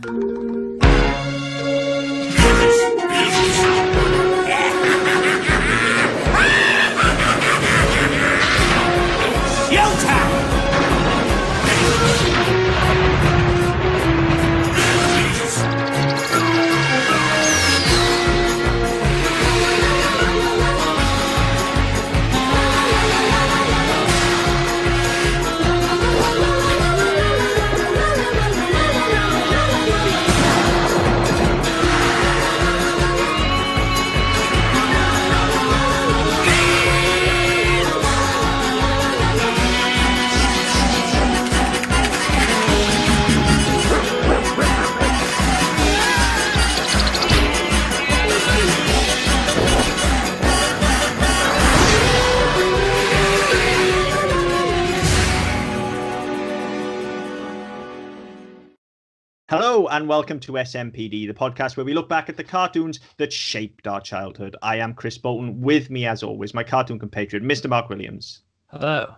Hello and welcome to SMPD, the podcast where we look back at the cartoons that shaped our childhood. I am Chris Bolton. With me, as always, my cartoon compatriot, Mr. Mark Williams. Hello.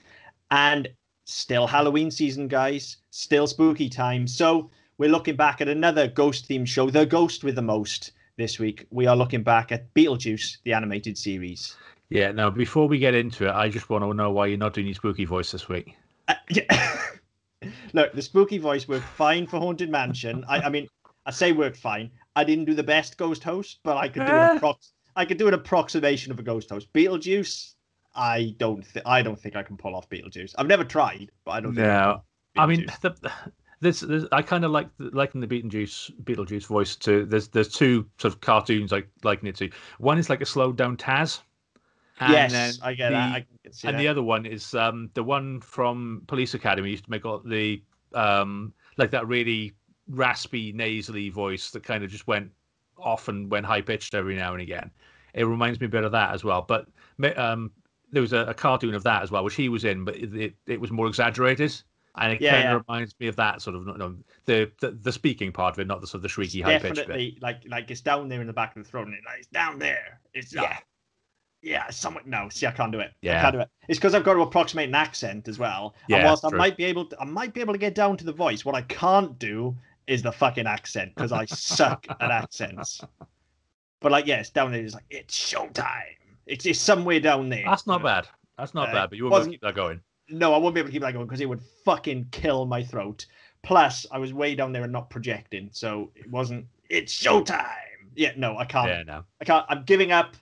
And still Halloween season, guys. Still spooky time. So we're looking back at another ghost-themed show, The Ghost with the Most. This week, we are looking back at Beetlejuice, the animated series. Yeah, now, before we get into it, I just want to know why you're not doing your spooky voice this week. Yeah. Look, the spooky voice worked fine for Haunted Mansion. I mean, I say worked fine. I didn't do the best ghost host, but I could do an approximation of a ghost host. Beetlejuice, I don't think I can pull off Beetlejuice. I've never tried, but I don't think. No, I mean, this I kind of liking the Beetlejuice voice to. There's two sort of cartoons I liken it to. One is like a slowed down Taz. And yes, I get that. I can see and that. the other one is the one from Police Academy used to make all the like that really raspy, nasally voice that kind of just went off and went high pitched every now and again. It reminds me a bit of that as well. But there was a cartoon of that as well, which he was in, but it was more exaggerated, and it kind of reminds me of that sort of the speaking part of it, not the sort of the shrieky high pitched bit. Definitely, like it's down there in the back of the throat, and it's down there. It's Yeah, somewhat. No, see, I can't do it. Yeah. I can't do it. It's because I've got to approximate an accent as well. Yeah, and whilst true. I might be able to get down to the voice, what I can't do is the fucking accent because I suck at accents. But like, it's down there. It's like it's showtime. It's somewhere down there. That's not bad. That's not bad. But you won't be able to keep that going. No, I won't be able to keep that going because it would fucking kill my throat. Plus, I was way down there and not projecting, so it wasn't. It's showtime. Yeah, no, I can't. Yeah, no. I can't. I'm giving up.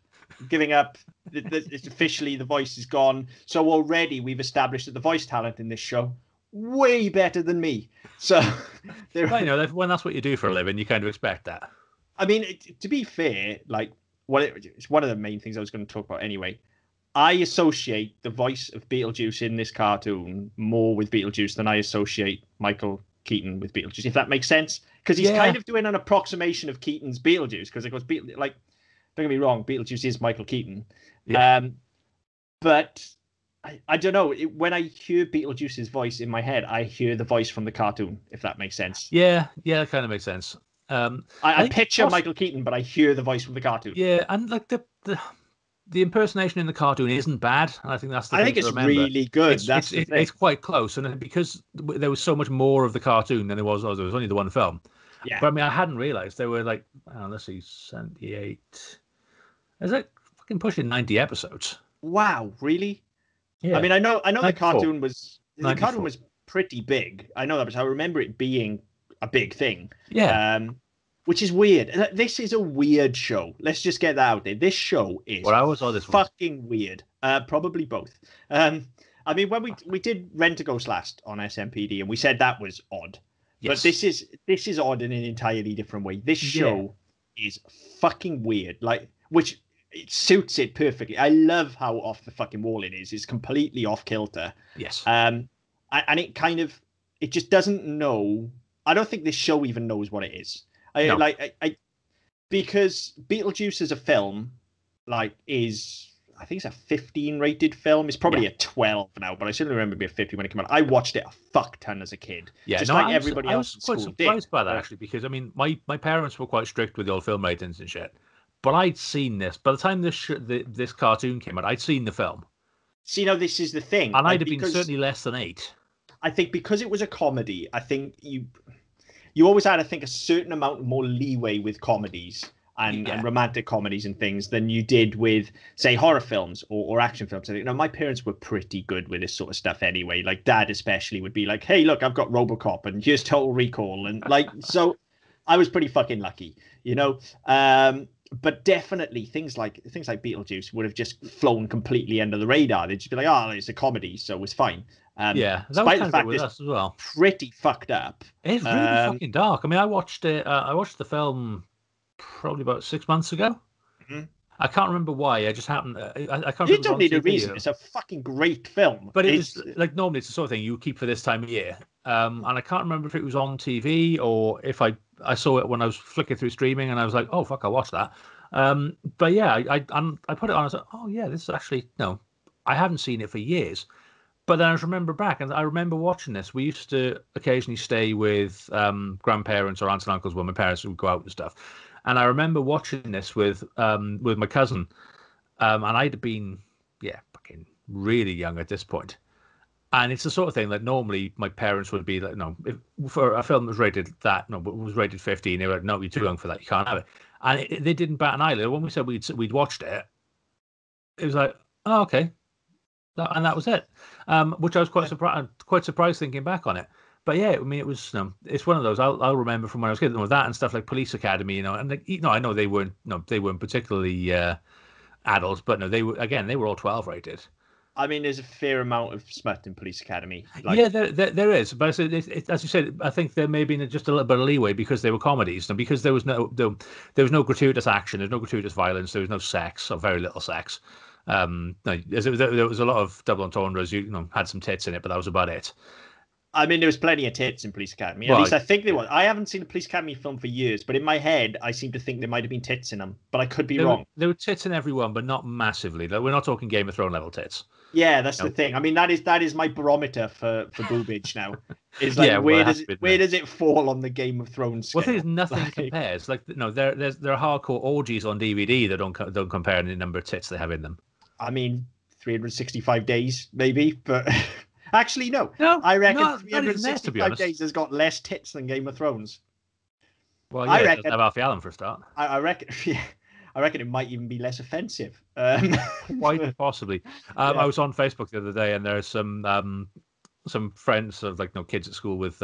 It's officially, the voice is gone. So already we've established that the voice talent in this show way better than me. So I know when that's what you do for a living, you kind of expect that. I mean, to be fair, like it's one of the main things I was going to talk about anyway. I associate the voice of Beetlejuice in this cartoon more with Beetlejuice than I associate Michael Keaton with Beetlejuice, if that makes sense. Because he's kind of doing an approximation of Keaton's Beetlejuice, because it goes like. Don't get me wrong, Beetlejuice is Michael Keaton. Yeah. But I don't know. When I hear Beetlejuice's voice in my head, I hear the voice from the cartoon, if that makes sense. Yeah, that kind of makes sense. I picture Michael Keaton, but I hear the voice from the cartoon. Yeah, and like the impersonation in the cartoon isn't bad. I think that's the thing to remember. I think it's really good. It's quite close, and because there was so much more of the cartoon than there was only the one film. Yeah. But I mean, I hadn't realised there were like, let's see, 78. Is that fucking pushing 90 episodes? Wow, really? Yeah. I mean, I know 94. The cartoon was pretty big. I know that, but I remember it being a big thing. Yeah. Which is weird. This is a weird show. Let's just get that out there. This show is fucking weird. Probably both. I mean, when we did Rent a Ghost last on SMPD, and we said that was odd. Yes. But this is odd in an entirely different way. This show is fucking weird, which it suits it perfectly. I love how off the fucking wall it is. It's completely off kilter. Yes. And it just doesn't know. I don't think this show even knows what it is. Because Beetlejuice as a film, I think it's a 15 rated film. It's probably a 12 now, but I certainly remember it being a 50 when it came out. I watched it a fuck ton as a kid. Yeah, everybody else. I was quite surprised by that actually, because I mean, my parents were quite strict with the old film ratings and shit. But I'd seen this by the time this cartoon came out. I'd seen the film. See, now this is the thing, and I'd have been certainly less than 8. I think because it was a comedy. I think you always had, I think, a certain amount more leeway with comedies and Yeah. romantic comedies and things than you did with, say, horror films or action films. I think, my parents were pretty good with this sort of stuff anyway. Like Dad especially would be like, "Hey, look, I've got RoboCop and here's Total Recall," and like so. I was pretty fucking lucky, you know. But definitely things like Beetlejuice would have just flown completely under the radar. They'd just be like, "Oh, it's a comedy, so it's fine." Yeah, that was Despite the kind of it fact with it's us as well. pretty fucked up. It's really fucking dark. I mean, I watched it. I watched the film probably about 6 months ago. Mhm. I can't remember why. I just happened. I can't remember You if it was don't on need a TV. reason. It's a fucking great film. But it It's was like normally it's the sort of thing you keep for this time of year. And I can't remember if it was on TV or if I saw it when I was flicking through streaming and I was like, oh fuck, I'll watch that. But yeah, I put it on. I was like, oh yeah, this is actually no, I haven't seen it for years. But then I remember back, and I remember watching this. We used to occasionally stay with grandparents or aunts and uncles when my parents would go out and stuff. And I remember watching this with my cousin, and I'd have been fucking really young at this point. And it's the sort of thing that normally my parents would be like, no, if, for a film that was rated that, no, but was rated 15, they were like, no, you're too young for that, you can't have it. And they didn't bat an eyelid. When we said we'd watched it, it was like, oh, okay, and that was it. Which I was quite surprised thinking back on it. But yeah, I mean, it was it's one of those I'll remember from when I was a kid. With that and stuff like Police Academy, and like, I know they weren't particularly adults, but no, they were all 12 rated. I mean, there's a fair amount of smut in Police Academy. Yeah, there is, but as you said, I think there may have been just a little bit of leeway because they were comedies, and because there was no gratuitous action, there's no gratuitous violence, there was no sex or very little sex. No, there was a lot of double entendres. You had some tits in it, but that was about it. I mean, there was plenty of tits in Police Academy. At least I think there was. I haven't seen a Police Academy film for years, but in my head, I seem to think there might have been tits in them, but I could be wrong. There were tits in everyone, but not massively. Like, we're not talking Game of Thrones level tits. Yeah, that's the thing. I mean, that is my barometer for boobage now. Is like, Yeah, where does it fall on the Game of Thrones scale? Well, the thing is, nothing compares. Like, there are hardcore orgies on DVD that don't compare in the number of tits they have in them. I mean, 365 days maybe, but actually no. I reckon 365 days has got less tits than Game of Thrones. Well, yeah, I reckon have Alfie Allen for a start. I reckon. Yeah. I reckon it might even be less offensive. Quite possibly. I was on Facebook the other day, and there's some friends of kids at school with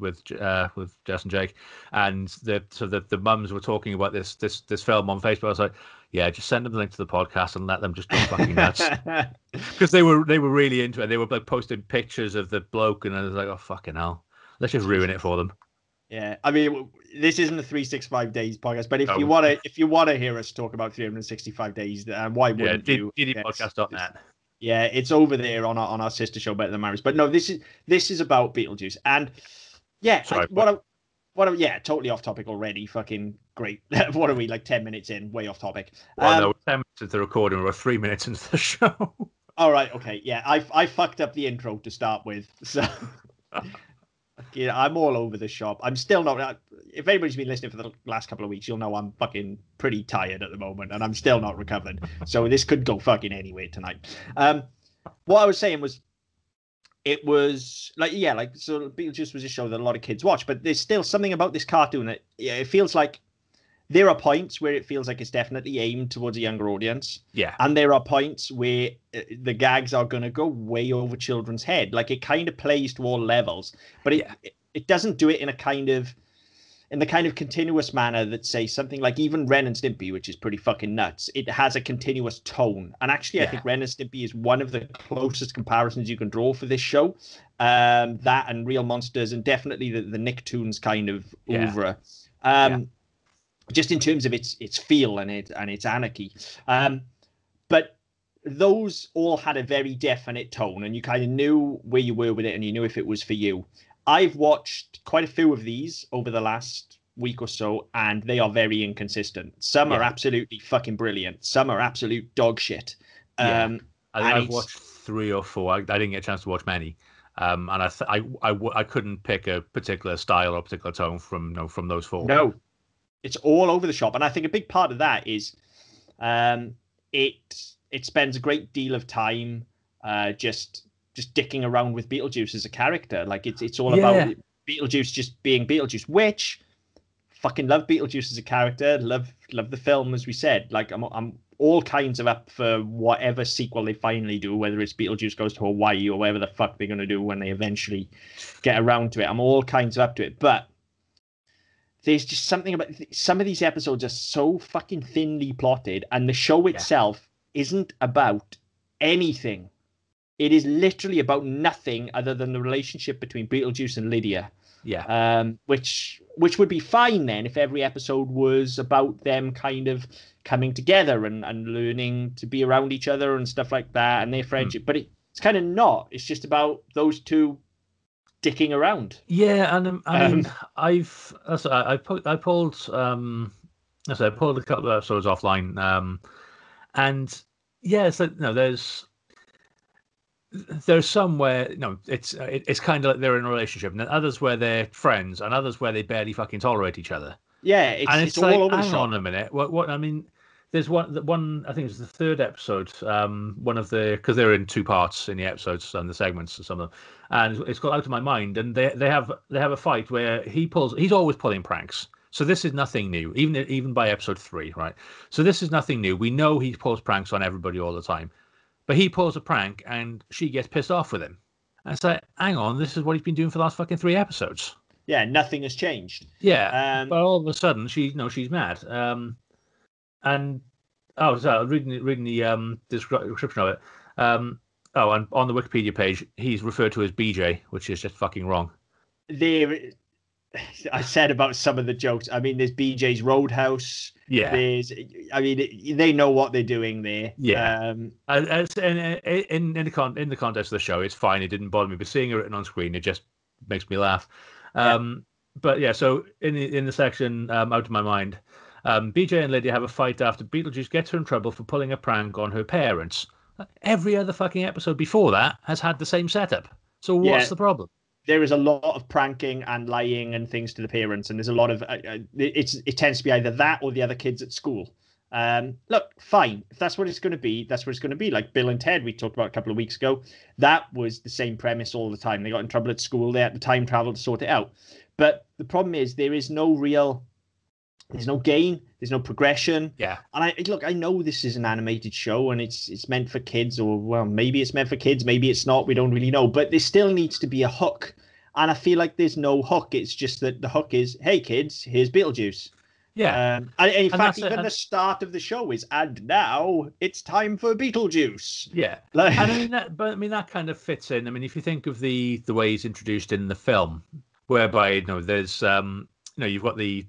Jess and Jake, and the mums were talking about this film on Facebook. I was like, yeah, just send them the link to the podcast and let them just go fucking nuts, because they were really into it. They were like posting pictures of the bloke, and I was like, oh fucking hell, let's just ruin it for them. Yeah, I mean, this isn't a 365 days podcast, but if you want to hear us talk about 365 days, why wouldn't you? DDpodcast.net. Yeah, it's over there on our sister show, Better Than Marriage. But no, this is about Beetlejuice, and yeah, sorry, yeah, totally off topic already. Fucking great. What are we, like 10 minutes in? Way off topic. Well, no, 10 minutes into the recording, we're 3 minutes into the show. All right, okay, yeah, I fucked up the intro to start with, so. Yeah, I'm all over the shop. I'm still not. If anybody's been listening for the last couple of weeks, you'll know I'm fucking pretty tired at the moment, and I'm still not recovered. So this could go fucking anywhere tonight. What I was saying was, it was so Beetlejuice was a show that a lot of kids watch, but there's still something about this cartoon that it feels like there are points where it feels like it's definitely aimed towards a younger audience. Yeah. And there are points where the gags are going to go way over children's head. Like, it kind of plays to all levels, but it doesn't do it in the kind of continuous manner that, say, something like even Ren and Stimpy, which is pretty fucking nuts. It has a continuous tone. And actually, I think Ren and Stimpy is one of the closest comparisons you can draw for this show. That and Real Monsters, and definitely the Nicktoons kind of oeuvre. Just in terms of its feel and its anarchy. But those all had a very definite tone, and you kind of knew where you were with it, and you knew if it was for you. I've watched quite a few of these over the last week or so, and they are very inconsistent. Some are absolutely fucking brilliant. Some are absolute dog shit. I've watched 3 or 4. I didn't get a chance to watch many. And I couldn't pick a particular style or particular tone from those 4. No. It's all over the shop, and I think a big part of that is it spends a great deal of time just dicking around with Beetlejuice as a character. Like, it's all about Beetlejuice just being Beetlejuice, which fucking love Beetlejuice as a character, love the film, as we said. Like I'm all kinds of up for whatever sequel they finally do, whether it's Beetlejuice Goes to Hawaii or whatever the fuck they're gonna do when they eventually get around to it. I'm all kinds of up to it, but there's just something about some of these episodes are so fucking thinly plotted, and the show itself isn't about anything. It is literally about nothing other than the relationship between Beetlejuice and Lydia. Yeah. Which would be fine then if every episode was about them kind of coming together and learning to be around each other and stuff like that and their friendship. But it's kind of not. It's just about those two dicking around. Yeah, and I mean, I pulled I pulled a couple of episodes offline, and yeah, so no, there's some where it's kind of like they're in a relationship, and then others where they're friends, and others where they barely fucking tolerate each other. Yeah, it's all like, over the hang shop. on a minute, what I mean. There's one I think it's the third episode. One of the because they're in two parts in the episodes and the segments, some of them, and it's got Out of My Mind, and they have a fight where he's always pulling pranks. So this is nothing new, even by episode 3, right? So this is nothing new. We know he pulls pranks on everybody all the time, but he pulls a prank and she gets pissed off with him. And it's like, hang on, this is what he's been doing for the last fucking 3 episodes. Yeah, nothing has changed. Yeah, but all of a sudden she's mad. And so reading the description of it. And on the Wikipedia page, he's referred to as BJ, which is just fucking wrong. I said about some of the jokes. I mean, there's BJ's Roadhouse. Yeah. They know what they're doing there. Yeah. In the context of the show, it's fine. It didn't bother me, but seeing it written on screen, it just makes me laugh. But yeah, so in the section Out of My Mind. BJ and Lydia have a fight after Beetlejuice gets her in trouble for pulling a prank on her parents. Every other fucking episode before that has had the same setup. So what's the problem? There is a lot of pranking and lying and things to the parents, and there's a lot of it tends to be either that or the other kids at school. Look, fine. If that's what it's going to be, that's what it's going to be. Like Bill and Ted, we talked about a couple of weeks ago. That was the same premise all the time. They got in trouble at school. They had to time travel to sort it out. But the problem is there's no gain, there's no progression. Yeah. And I know this is an animated show and it's meant for kids, or well, maybe it's meant for kids, maybe it's not, we don't really know. But there still needs to be a hook. And I feel like there's no hook. It's just that the hook is, hey kids, here's Beetlejuice. Yeah. And in fact, even the start of the show is, and now it's time for Beetlejuice. Yeah. Like, that kind of fits in. I mean, if you think of the way he's introduced in the film, whereby there's you've got the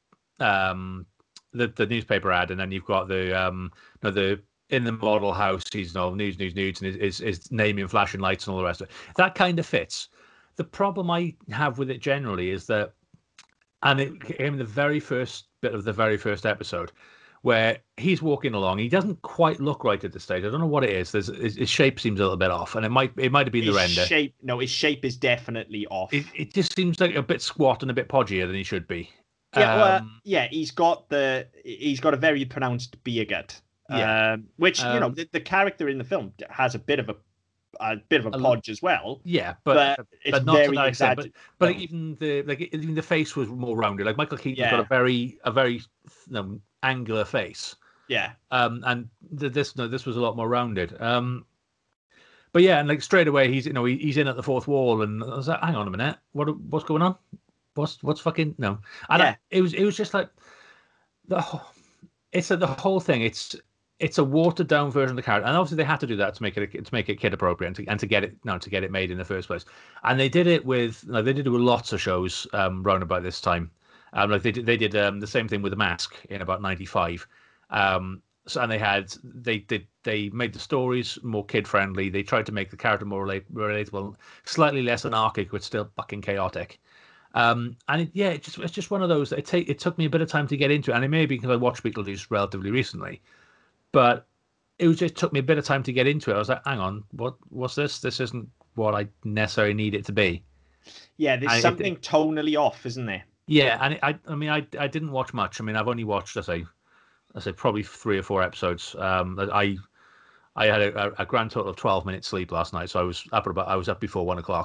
newspaper ad, and then you've got the in the model house, he's nudes, and his naming flashing lights and all the rest of it. That kind of fits. The problem I have with it generally is that, and it came in the very first bit of the very first episode, where he's walking along. He doesn't quite look right at this stage. I don't know what it is. His shape seems a little bit off, and it might have been the render. His shape is definitely off. It just seems like a bit squat and a bit podgier than he should be. Yeah, he's got a very pronounced beer gut. Which the character in the film has a bit of a podge as well. Yeah, but it's not very to that extent. But no. even the face was more rounded. Like Michael Keaton's got a very angular face. Yeah. And this was a lot more rounded. But yeah, and like straight away he's in at the fourth wall, and I was like, hang on a minute, what's going on? What's fucking no? And it was just like the whole thing. It's a watered down version of the character, and obviously they had to do that to make it kid appropriate and to get it made in the first place. And they did it with lots of shows around about this time. Like they did the same thing with The Mask in about 95. So and they made the stories more kid friendly. They tried to make the character more relatable, slightly less anarchic, but still fucking chaotic. And it's just one of those. It took me a bit of time to get into it, and it may be because I watched Beetlejuice relatively recently. But it just took me a bit of time to get into it. I was like, hang on, what's this? This isn't what I necessarily need it to be. Yeah, there's something tonally off, isn't there? Yeah, and I didn't watch much. I mean, I've only watched, I say probably 3 or 4 episodes. I had a grand total of 12 minutes sleep last night, so I was up before 1 o'clock.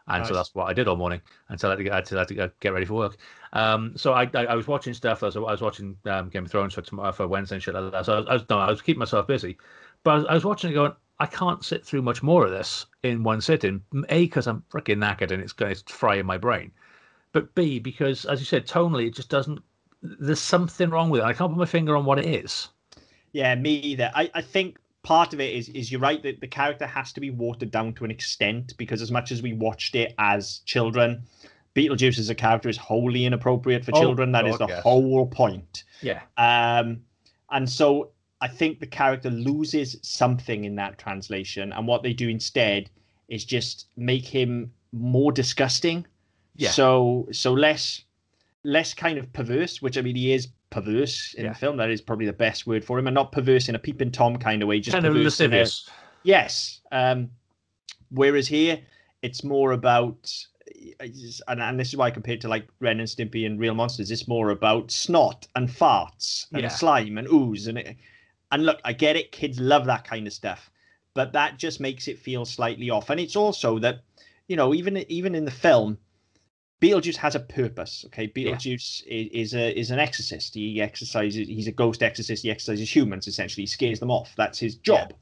And so Nice. that's what I did all morning until I had to get ready for work. So I was watching stuff. I was watching Game of Thrones for tomorrow, for Wednesday and shit like that. So I was keeping myself busy, but I was watching it going, I can't sit through much more of this in one sitting. A, because I'm freaking knackered and it's frying my brain. But B, because as you said, tonally it just doesn't. There's something wrong with it. I can't put my finger on what it is. Yeah, me either. I think part of it is you're right that the character has to be watered down to an extent, because as much as we watched it as children, Beetlejuice as a character is wholly inappropriate for Oh children. That is God, the yes. whole point. Yeah. And so I think the character loses something in that translation, and what they do instead is just make him more disgusting. Yeah. So less kind of perverse, which I mean he is perverse in the film. That is probably the best word for him, and not perverse in a peeping tom kind of way, just Kind of perverse in a lascivious. yes. Whereas here it's more about, and this is why I compare it to like Ren and Stimpy and Real Monsters. It's more about snot and farts and Yeah. slime and ooze and look, I get it. Kids love that kind of stuff, but that just makes it feel slightly off. And it's also that, even in the film, Beetlejuice has a purpose. Okay, Beetlejuice is an exorcist. He exercises. He's a ghost exorcist. He exercises humans. Essentially, he scares them off. That's his job.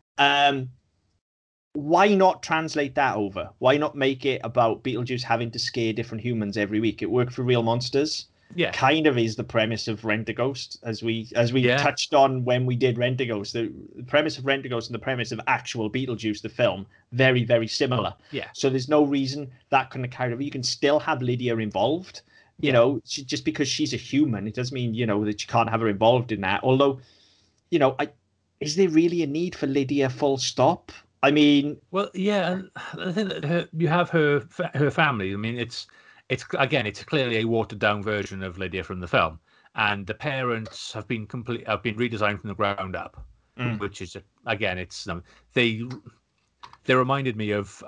Why not translate that over? Why not make it about Beetlejuice having to scare different humans every week? It worked for Real Monsters. Yeah. Kind of is the premise of Rent-A-Ghost, as we Yeah. touched on when we did Rent-A-Ghost. The premise of Rent-A-Ghost and the premise of actual Beetlejuice, the film, very, very similar. Yeah. So there's no reason that couldn't have carried over. You can still have Lydia involved. Just because she's a human, it doesn't mean, that you can't have her involved in that. Although, is there really a need for Lydia full stop? I mean, well, yeah, and I think that you have her family. I mean, it's clearly a watered down version of Lydia from the film, and the parents have been redesigned from the ground up, which is it's they reminded me of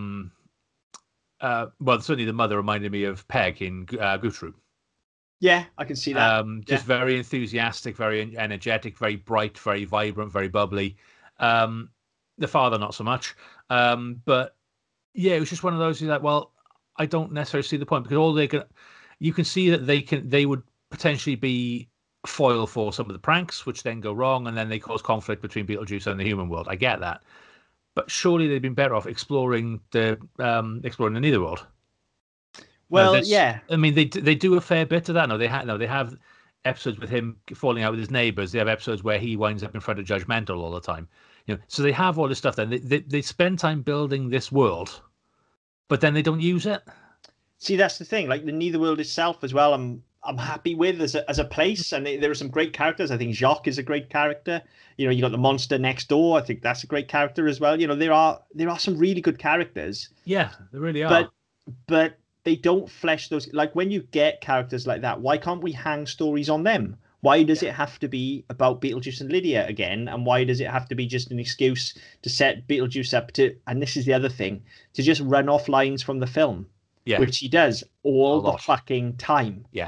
certainly the mother reminded me of Peg in Goose Troop. Yeah, I can see that. Just very enthusiastic, very energetic, very bright, very vibrant, very bubbly. The father, not so much. But yeah, it was just one of those. You're like, well, I don't necessarily see the point, because you can see that they would potentially be foil for some of the pranks, which then go wrong, and then they cause conflict between Beetlejuice and the human world. I get that, but surely they'd been better off exploring the Netherworld. Well, yeah. I mean, they do a fair bit of that. No, they have episodes with him falling out with his neighbors. They have episodes where he winds up in front of Judgmental all the time. So they have all this stuff. Then they spend time building this world, but then they don't use it. See, that's the thing. Like the Netherworld itself as well, I'm happy with as a place, and there are some great characters. I think Jacques is a great character. You got the monster next door. I think that's a great character as well. There are some really good characters. Yeah, there really are. But they don't flesh those. Like when you get characters like that, why can't we hang stories on them? Why does it have to be about Beetlejuice and Lydia again? And why does it have to be just an excuse to set Beetlejuice up to, and this is the other thing, to just run off lines from the film? Yeah. Which he does all the fucking time. Yeah.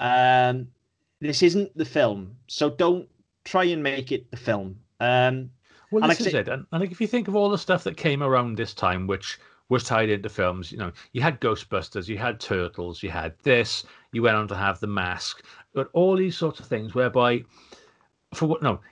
This isn't the film, so don't try and make it the film. Well, this is it. And like, if you think of all the stuff that came around this time, which was tied into films, you had Ghostbusters, you had Turtles, you had this, you went on to have The Mask, but all these sorts of things whereby, have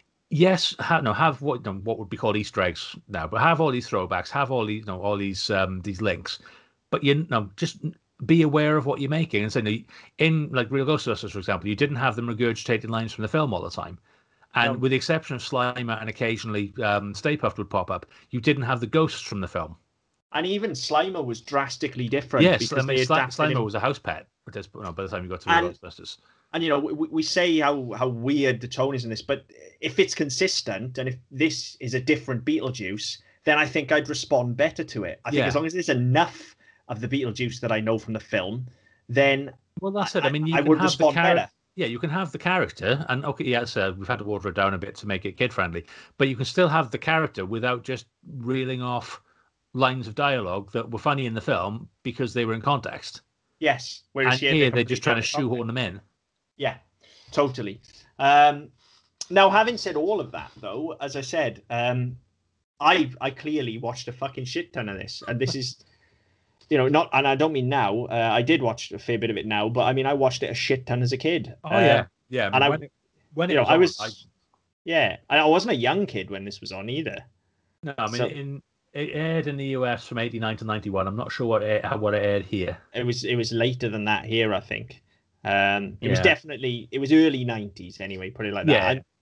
what would be called Easter eggs now, but have all these throwbacks, have all these links, but just be aware of what you're making. And so in like Real Ghostbusters, for example, you didn't have them regurgitating lines from the film all the time. And with the exception of Slimer and occasionally Stay Puft would pop up, you didn't have the ghosts from the film. And even Slimer was drastically different. Yes, because Slimer was a house pet by the time you got to Real Ghostbusters. And we say how weird the tone is in this, but if it's consistent and if this is a different Beetlejuice, then I think I'd respond better to it. I think as long as there's enough of the Beetlejuice that I know from the film, then that's it. I mean, I would respond better. Yeah, you can have the character, and we've had to water it down a bit to make it kid friendly, but you can still have the character without just reeling off lines of dialogue that were funny in the film because they were in context. Yes, whereas here they're just trying to shoehorn them in. Yeah, totally. Now, having said all of that, though, as I said, I clearly watched a fucking shit ton of this, and this is not, and I don't mean now. I did watch a fair bit of it now, but I mean, I watched it a shit ton as a kid. Oh yeah. I And mean, when it was I on, was, yeah, I wasn't a young kid when this was on either. no, I mean, So it aired in the US from 89 to 91. I'm not sure what it aired here. it was later than that here, I think. It was Yeah. definitely early 90s anyway, put it like Yeah. that.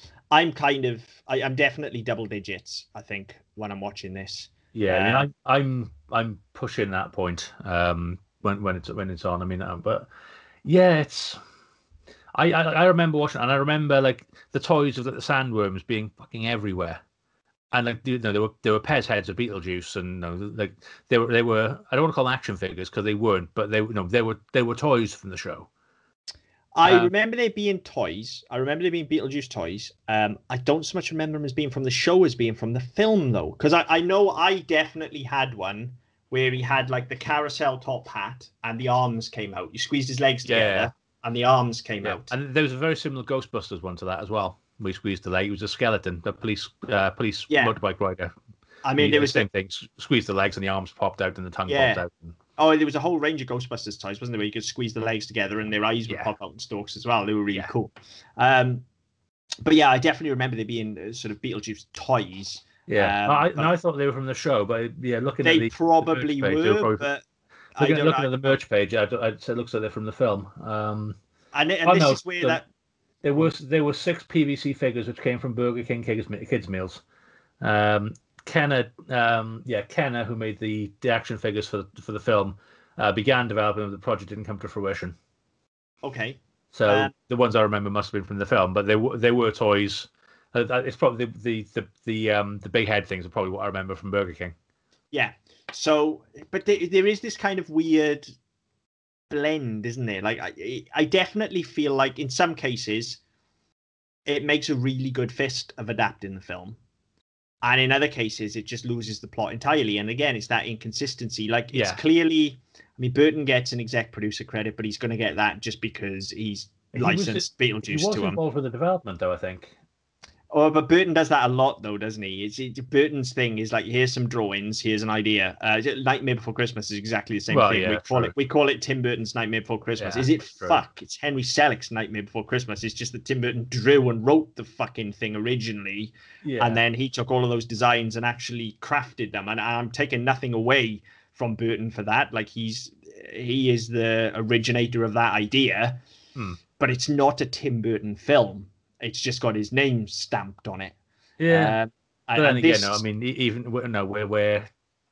I'm definitely double digits, I think, when I'm watching this. Yeah, I mean, I'm pushing that point when it's on. I mean, but yeah, it's I remember watching, and I remember like the toys of the sandworms being fucking everywhere, and like there were Pez heads of Beetlejuice, and like they were I don't want to call them action figures because they weren't, but they were toys from the show. I remember there being toys. I remember there being Beetlejuice toys. I don't so much remember them as being from the show as being from the film, though. Because I know I definitely had one where he had like the carousel top hat and the arms came out. You squeezed his legs together and the arms came out. And there was a very similar Ghostbusters one to that as well. We squeezed the leg. It was a skeleton, the police motorbike rider. I mean, there was the same thing. Squeezed the legs and the arms popped out and the tongue popped out. Oh, there was a whole range of Ghostbusters toys, wasn't there? Where you could squeeze the legs together and their eyes would pop out in stalks as well. They were really cool. But yeah, I definitely remember there being sort of Beetlejuice toys. Yeah, I thought they were from the show, but yeah, looking at the probably page, were. But looking at the merch page, I'd say it looks like they're from the film. This is where that there were 6 PVC figures which came from Burger King kids meals. Kenner, who made the action figures for the film, began developing them. The project didn't come to fruition. Okay. So the ones I remember must have been from the film, but they were toys. It's probably the big head things are probably what I remember from Burger King. Yeah. So, but there is this kind of weird blend, isn't there? Like I definitely feel like in some cases it makes a really good fist of adapting the film. And in other cases, it just loses the plot entirely. And again, it's that inconsistency. Like, it's clearly, I mean, Burton gets an exec producer credit, but he's going to get that just because he's licensed Beetlejuice to him. He was involved with the development, though, I think. Oh, but Burton does that a lot, though, doesn't he? Burton's thing is like, here's some drawings, here's an idea. Nightmare Before Christmas is exactly the same thing. Yeah, we call it Tim Burton's Nightmare Before Christmas. Is it fuck? It's Henry Selick's Nightmare Before Christmas. It's just that Tim Burton drew and wrote the fucking thing originally, and then he took all of those designs and actually crafted them. And I'm taking nothing away from Burton for that. Like he is the originator of that idea, but it's not a Tim Burton film. It's just got his name stamped on it. Yeah. But then again, I mean, even we're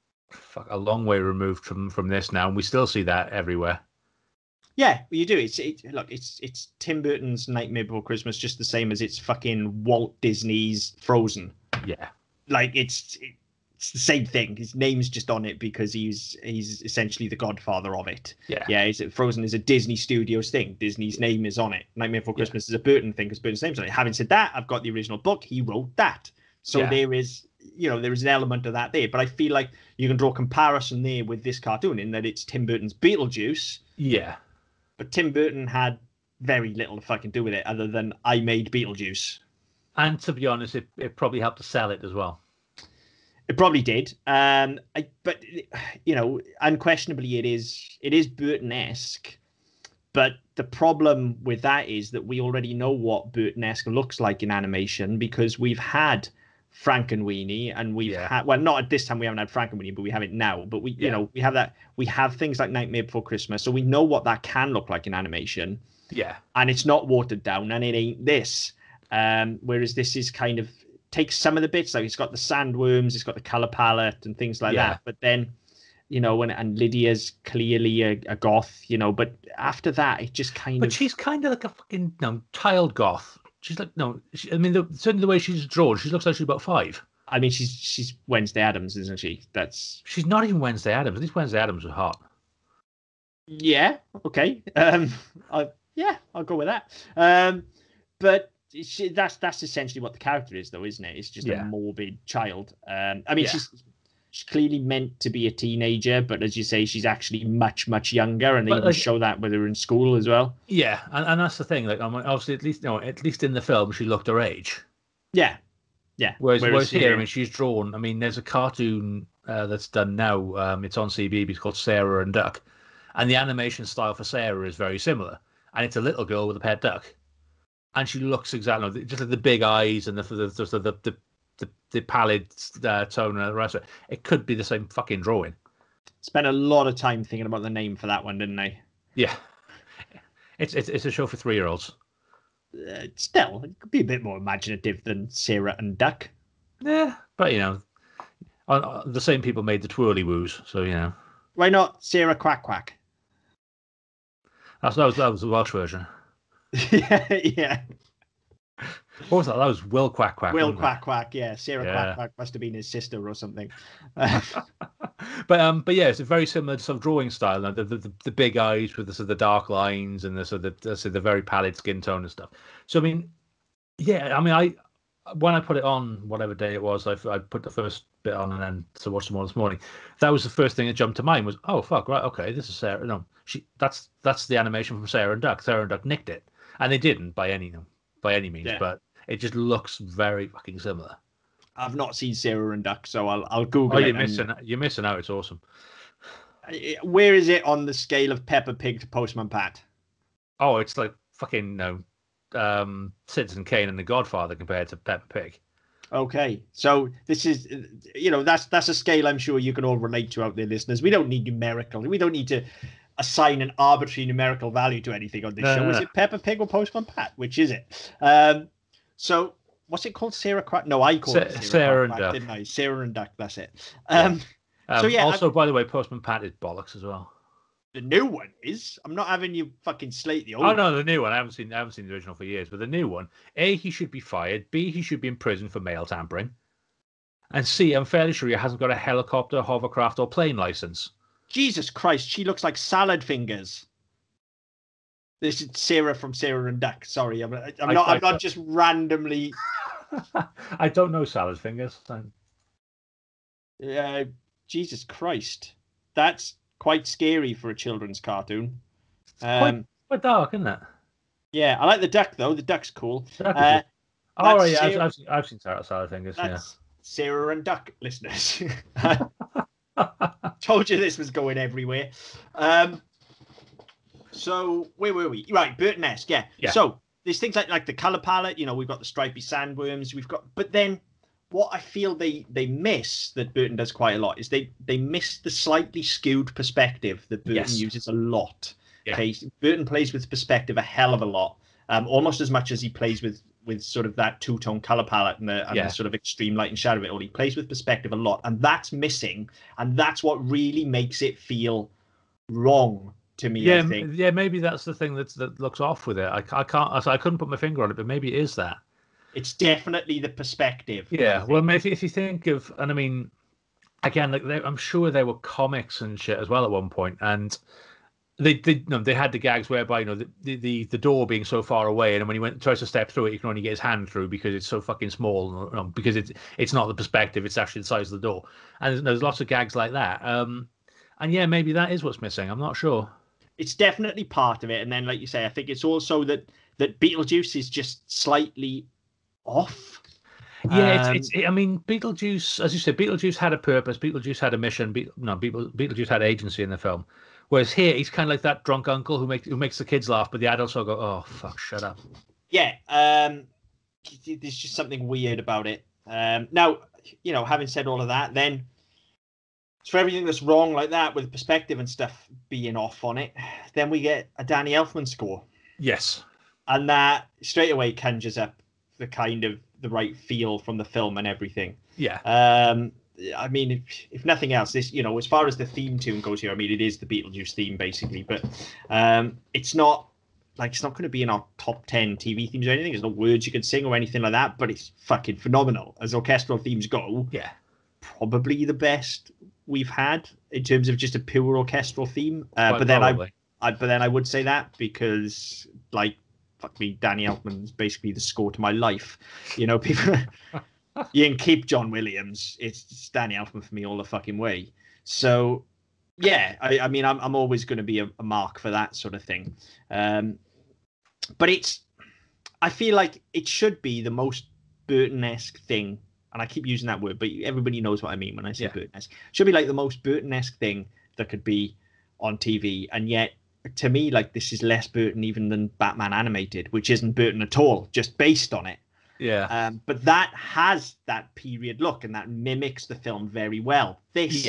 a long way removed from this now, and we still see that everywhere. Yeah, you do. It's Tim Burton's Nightmare Before Christmas, just the same as it's fucking Walt Disney's Frozen. Yeah. Like it's the same thing. His name's just on it because he's essentially the godfather of it. Yeah. Frozen is a Disney Studios thing. Disney's name is on it. Nightmare Before Christmas is a Burton thing because Burton's name's on it. Having said that, I've got the original book. He wrote that. So there is an element of that there. But I feel like you can draw a comparison there with this cartoon in that it's Tim Burton's Beetlejuice. Yeah. But Tim Burton had very little to fucking do with it other than I made Beetlejuice. And to be honest, it probably helped to sell it as well. It probably did, but unquestionably, it is Burton-esque. But the problem with that is that we already know what Burton-esque looks like in animation because we've had Frankenweenie, and we've had not at this time we haven't had Frankenweenie, but we have it now. But we have that. We have things like Nightmare Before Christmas, so we know what that can look like in animation. Yeah, and it's not watered down, and it ain't this. Whereas this is kind of takes some of the bits, like it's got the sandworms, it's got the color palette and things like that. But then, and Lydia's clearly a goth, but after that, it just kind of. But she's kind of like a fucking child goth. She's like certainly the way she's drawn, she looks like she's about 5. I mean, she's Wednesday Addams, isn't she? She's not even Wednesday Addams. At least Wednesday Addams was hot. Yeah. Okay. I'll go with that. But. That's essentially what the character is, though, isn't it? It's just a morbid child. I mean, she's clearly meant to be a teenager, but as you say, she's actually much, much younger, and they even show that with her in school as well. Yeah, and that's the thing. Like, obviously, at least in the film, she looked her age. Yeah. Whereas here, I mean, she's drawn. I mean, there's a cartoon that's done now. It's on CBeebies, it's called Sarah and Duck, and the animation style for Sarah is very similar. And it's a little girl with a pet duck, and she looks exactly just like the big eyes and the pallid tone and the rest of it. It could be the same fucking drawing. Spent a lot of time thinking about the name for that one, didn't I? Yeah, it's a show for 3-year-olds. Still, it could be a bit more imaginative than Sarah and Duck. Yeah, but the same people made the Twirly Woos, so Why not Sarah Quack Quack? that was the Welsh version. Yeah. What was that? That was Will Quack Quack. Will Quack Quack, yeah. Sarah Quack Quack must have been his sister or something. But yeah, it's a very similar sort of drawing style. The big eyes with the sort of the dark lines and the very pallid skin tone and stuff. So I mean, when I put it on, whatever day it was, I put the first bit on and then to watch them all this morning. That was the first thing that jumped to mind was, oh fuck, right, okay, this is Sarah. No, that's the animation from Sarah and Duck. Sarah and Duck nicked it, and they didn't by any means, but it just looks very fucking similar. I've not seen Sarah and Duck, so I'll Google it. You're missing out. It's awesome. Where is it on the scale of Peppa Pig to Postman Pat? Oh, it's like fucking Citizen Kane and The Godfather compared to Peppa Pig. Okay, so this is that's a scale I'm sure you can all relate to out there, listeners. We don't need numerical. We don't need to assign an arbitrary numerical value to anything on this show. Is it Peppa Pig or Postman Pat? Which is it? So what's it called? Sarah Quack? No, I called it Sarah and Duck, Duck, didn't I? Sarah and Duck. That's it. So yeah. Also, by the way, Postman Pat is bollocks as well. The new one is. I'm not having you fucking slate the old. Oh no, the new one. I haven't seen the original for years, but the new one. A, he should be fired. B, he should be in prison for mail tampering. And C, I'm fairly sure he hasn't got a helicopter, hovercraft, or plane license. Jesus Christ, she looks like salad fingers. This is Sarah from Sarah and Duck. Sorry, I'm not just randomly. I don't know salad fingers. Jesus Christ, that's quite scary for a children's cartoon. Quite dark, isn't it? Yeah, I like the duck though. The duck's cool. I've seen salad fingers. That's Sarah and Duck, listeners. Told you this was going everywhere. So where were we? Right, Burton-esque, yeah. So there's things like the color palette. We've got the stripy sandworms. But then what I feel they miss that Burton does quite a lot is they miss the slightly skewed perspective that Burton uses a lot. Yeah. Okay, Burton plays with perspective a hell of a lot, almost as much as he plays with sort of that two-tone color palette and the sort of extreme light and shadow of it all. He plays with perspective a lot, and that's missing, and that's what really makes it feel wrong to me. I think. Yeah, maybe that's the thing that looks off with it. I couldn't put my finger on it, but maybe it is that. It's definitely the perspective. Yeah, well, if you think of, and I mean, again, I'm sure there were comics and shit as well at one point, and they had the gags whereby the door being so far away, and when he tries to step through it, he can only get his hand through because it's so fucking small, because it's not the perspective, it's actually the size of the door, and there's lots of gags like that. And yeah, maybe that is what's missing. I'm not sure. It's definitely part of it, and then like you say, I think it's also that Beetlejuice is just slightly off. Yeah, I mean, Beetlejuice, as you said, Beetlejuice had a purpose. Beetlejuice had a mission. Beetlejuice had agency in the film. Whereas here, he's kind of like that drunk uncle who makes the kids laugh, but the adults all go, "Oh fuck, shut up." Yeah, there's just something weird about it. Now, having said all of that, then for everything that's wrong like that with perspective and stuff being off on it, then we get a Danny Elfman score. Yes, and that straight away conjures up the kind of the right feel from the film and everything. Yeah. I mean, if nothing else, this, as far as the theme tune goes here, I mean, it is the Beetlejuice theme basically, but it's not going to be in our top 10 TV themes or anything. There's no words you can sing or anything like that, but it's fucking phenomenal as orchestral themes go. Yeah. Probably the best we've had in terms of just a pure orchestral theme. But then I would say that because fuck me, Danny Elfman's basically the score to my life. People, you can keep John Williams. It's Danny Elfman for me all the fucking way. So, yeah, I mean, I'm always going to be a mark for that sort of thing. But I feel like it should be the most Burton-esque thing and I keep using that word, but everybody knows what I mean when I say Yeah. Burton-esque. Should be like the most Burton-esque thing that could be on TV, and yet to me, like, this is less Burton even than Batman animated, which isn't Burton at all, just based on it. Yeah. But that has that period look, and that mimics the film very well.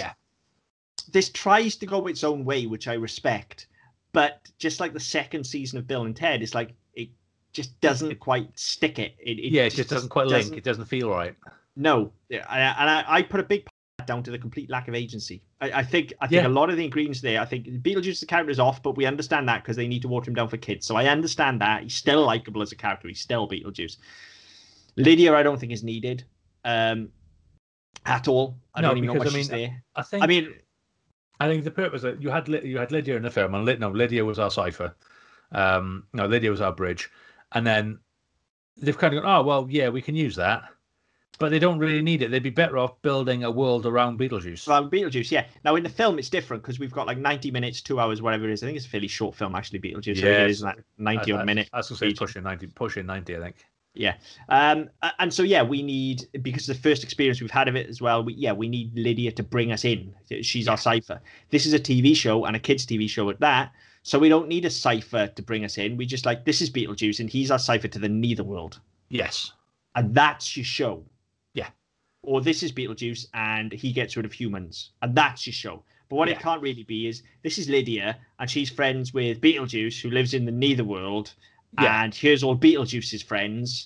This tries to go its own way, which I respect, but just like the second season of Bill and Ted, it's like it just doesn't quite stick it. It just doesn't quite link. It doesn't feel right. No, I put a big part down to the complete lack of agency. I think a lot of the ingredients there. I think Beetlejuice, the character, is off, but we understand that because they need to water him down for kids. So I understand that he's still likable as a character. He's still Beetlejuice. Lydia, I don't think is needed at all. I don't even know why she's there. I think the purpose that you had Lydia in the film, and Lydia was our cipher. Lydia was our bridge, and then they've kind of gone, oh well, yeah, we can use that. But they don't really need it. They'd be better off building a world around Beetlejuice. Around Beetlejuice, yeah. Now, in the film, it's different because we've got like 90 minutes, 2 hours, whatever it is. I think it's a fairly short film, actually, Beetlejuice. Yeah, so it is like 90-odd minutes. I was going to say pushing 90, I think. Yeah. And so, yeah, we need, because the first experience we've had of it as well, we need Lydia to bring us in. She's our cipher. This is a TV show, and a kids' TV show at that. So we don't need a cipher to bring us in. We just like, this is Beetlejuice, and he's our cipher to the Netherworld. Yes. And that's your show. Yeah. Or this is Beetlejuice and he gets rid of humans. And that's your show. But what it can't really be is, this is Lydia and she's friends with Beetlejuice, who lives in the Netherworld. Yeah. And here's all Beetlejuice's friends.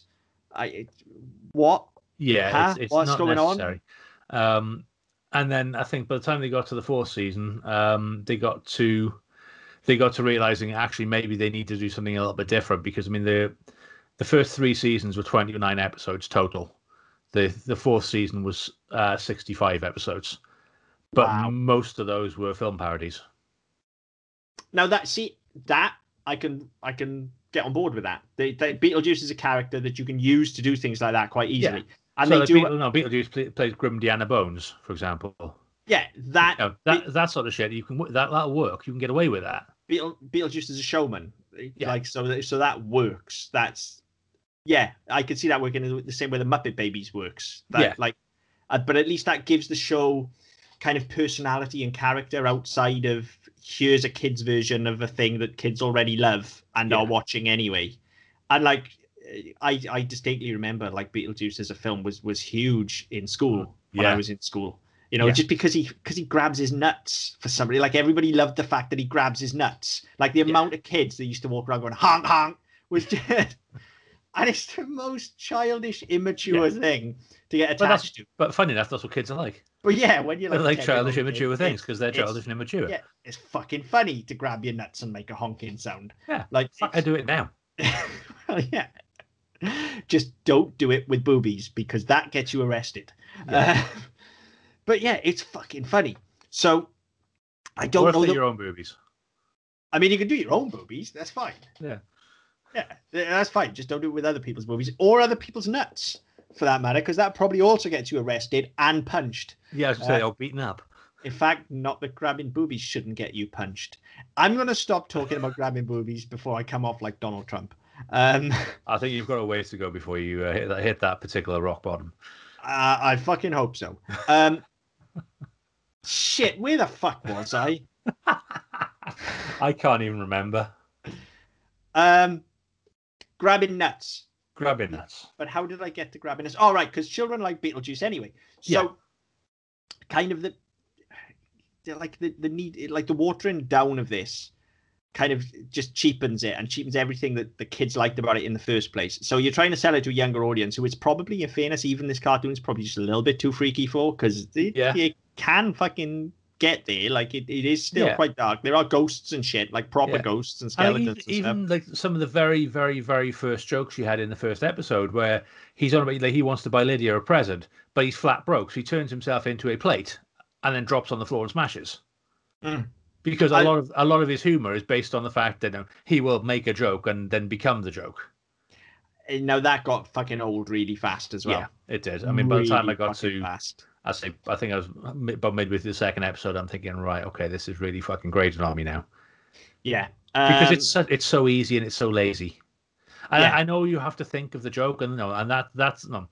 What? Yeah, it's what's not going necessary. On? And then I think by the time they got to the fourth season, they got to realizing actually maybe they need to do something a little bit different, because I mean the first 3 seasons were 29 episodes total. The fourth season was 65 episodes, but most of those were film parodies. Now that I can get on board with that. Beetlejuice is a character that you can use to do things like that quite easily. Yeah. And so Beetlejuice plays Grim Deanna Bones, for example. Yeah, that sort of shit. That'll work. You can get away with that. Beetlejuice is a showman, like so that works. I could see that working the same way the Muppet Babies works. But at least that gives the show kind of personality and character outside of here's a kid's version of a thing that kids already love and are watching anyway. And like I distinctly remember like Beetlejuice as a film was huge in school when I was in school. You know, just because he grabs his nuts for somebody. Like everybody loved the fact that he grabs his nuts. Like the amount of kids that used to walk around going honk honk was just. And it's the most childish, immature thing to get attached to. But funny enough, that's what kids are like. But yeah, when you're like childish, immature things, because they're childish and immature. Yeah, it's fucking funny to grab your nuts and make a honking sound. Yeah, like I do it now. Well, yeah. Just don't do it with boobies, because that gets you arrested. Yeah. But yeah, it's fucking funny. So I don't know. Your own boobies. I mean, you can do your own boobies. That's fine. Yeah. Yeah, that's fine. Just don't do it with other people's movies or other people's nuts, for that matter, because that probably also gets you arrested and punched. Yeah, I was going to say, or beaten up. In fact, not that grabbing boobies shouldn't get you punched. I'm going to stop talking about grabbing boobies before I come off like Donald Trump. I think you've got a ways to go before you hit that particular rock bottom. I fucking hope so. Shit, where the fuck was I? I can't even remember. Grabbing nuts. But how did I get to grabbing nuts? Oh, right, because children like Beetlejuice anyway. So, kind of the need, like the watering down of this, kind of just cheapens it and cheapens everything that the kids liked about it in the first place. So you're trying to sell it to a younger audience, who it's probably, in fairness, even this cartoon is probably just a little bit too freaky for, because it can fucking get there. Like it is still quite dark. There are ghosts and shit, like proper ghosts and skeletons. Even like some of the very, very, very first jokes you had in the first episode, where he's on about, like, he wants to buy Lydia a present, but he's flat broke, so he turns himself into a plate and then drops on the floor and smashes. Because a lot of his humor is based on the fact that he will make a joke and then become the joke. Now that got fucking old really fast as well. Yeah, it did. I mean, by the time I got to fast. I think I was about midway through the second episode. I'm thinking, right, okay, this is really fucking grating on me now. Yeah, because it's so easy and it's so lazy. And I know you have to think of the joke, and that's no.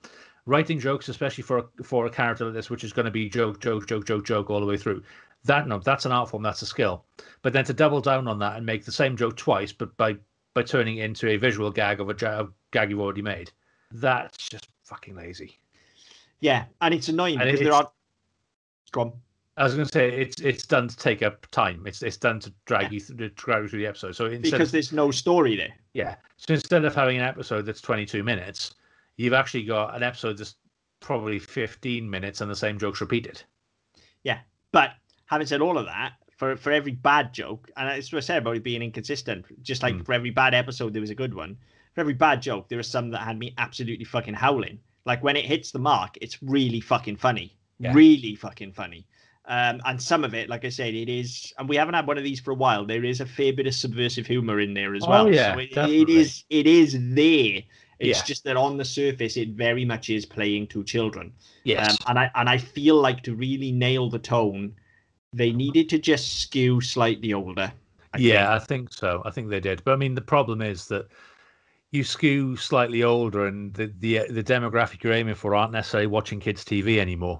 writing jokes, especially for a character like this, which is going to be joke all the way through. That's an art form, that's a skill. But then to double down on that and make the same joke twice, but by turning it into a visual gag of a gag you've already made, that's just fucking lazy. Yeah, and it's annoying And because there are. Go on. I was going to say it's done to take up time. It's done to drag you through the episode. So because there's no story there. Yeah. So instead of having an episode that's 22 minutes, you've actually got an episode that's probably 15 minutes and the same jokes repeated. Yeah, but having said all of that, for every bad joke, and it's what I said about it being inconsistent, just like for every bad episode there was a good one. For every bad joke, there are some that had me absolutely fucking howling. Like when it hits the mark, it's really fucking funny. Yeah. Really fucking funny. And some of it, like I said, it is, and we haven't had one of these for a while. There is a fair bit of subversive humor in there as well. Yeah, so it is there. It's just that on the surface, it very much is playing to children. Yes. And I feel like to really nail the tone, they needed to just skew slightly older. I think so. I think they did. But I mean, the problem is that you skew slightly older, and the demographic you're aiming for aren't necessarily watching kids' TV anymore.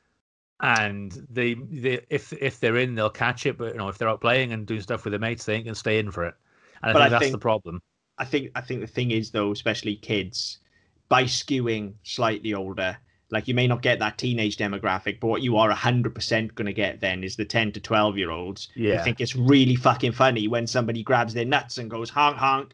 And they if they're in, they'll catch it. But if they're out playing and doing stuff with their mates, they ain't gonna stay in for it. And I think that's the problem. I think the thing is, though, especially kids, by skewing slightly older, like you may not get that teenage demographic, but what you are 100% going to get then is the 10 to 12-year-olds who think it's really fucking funny when somebody grabs their nuts and goes honk honk.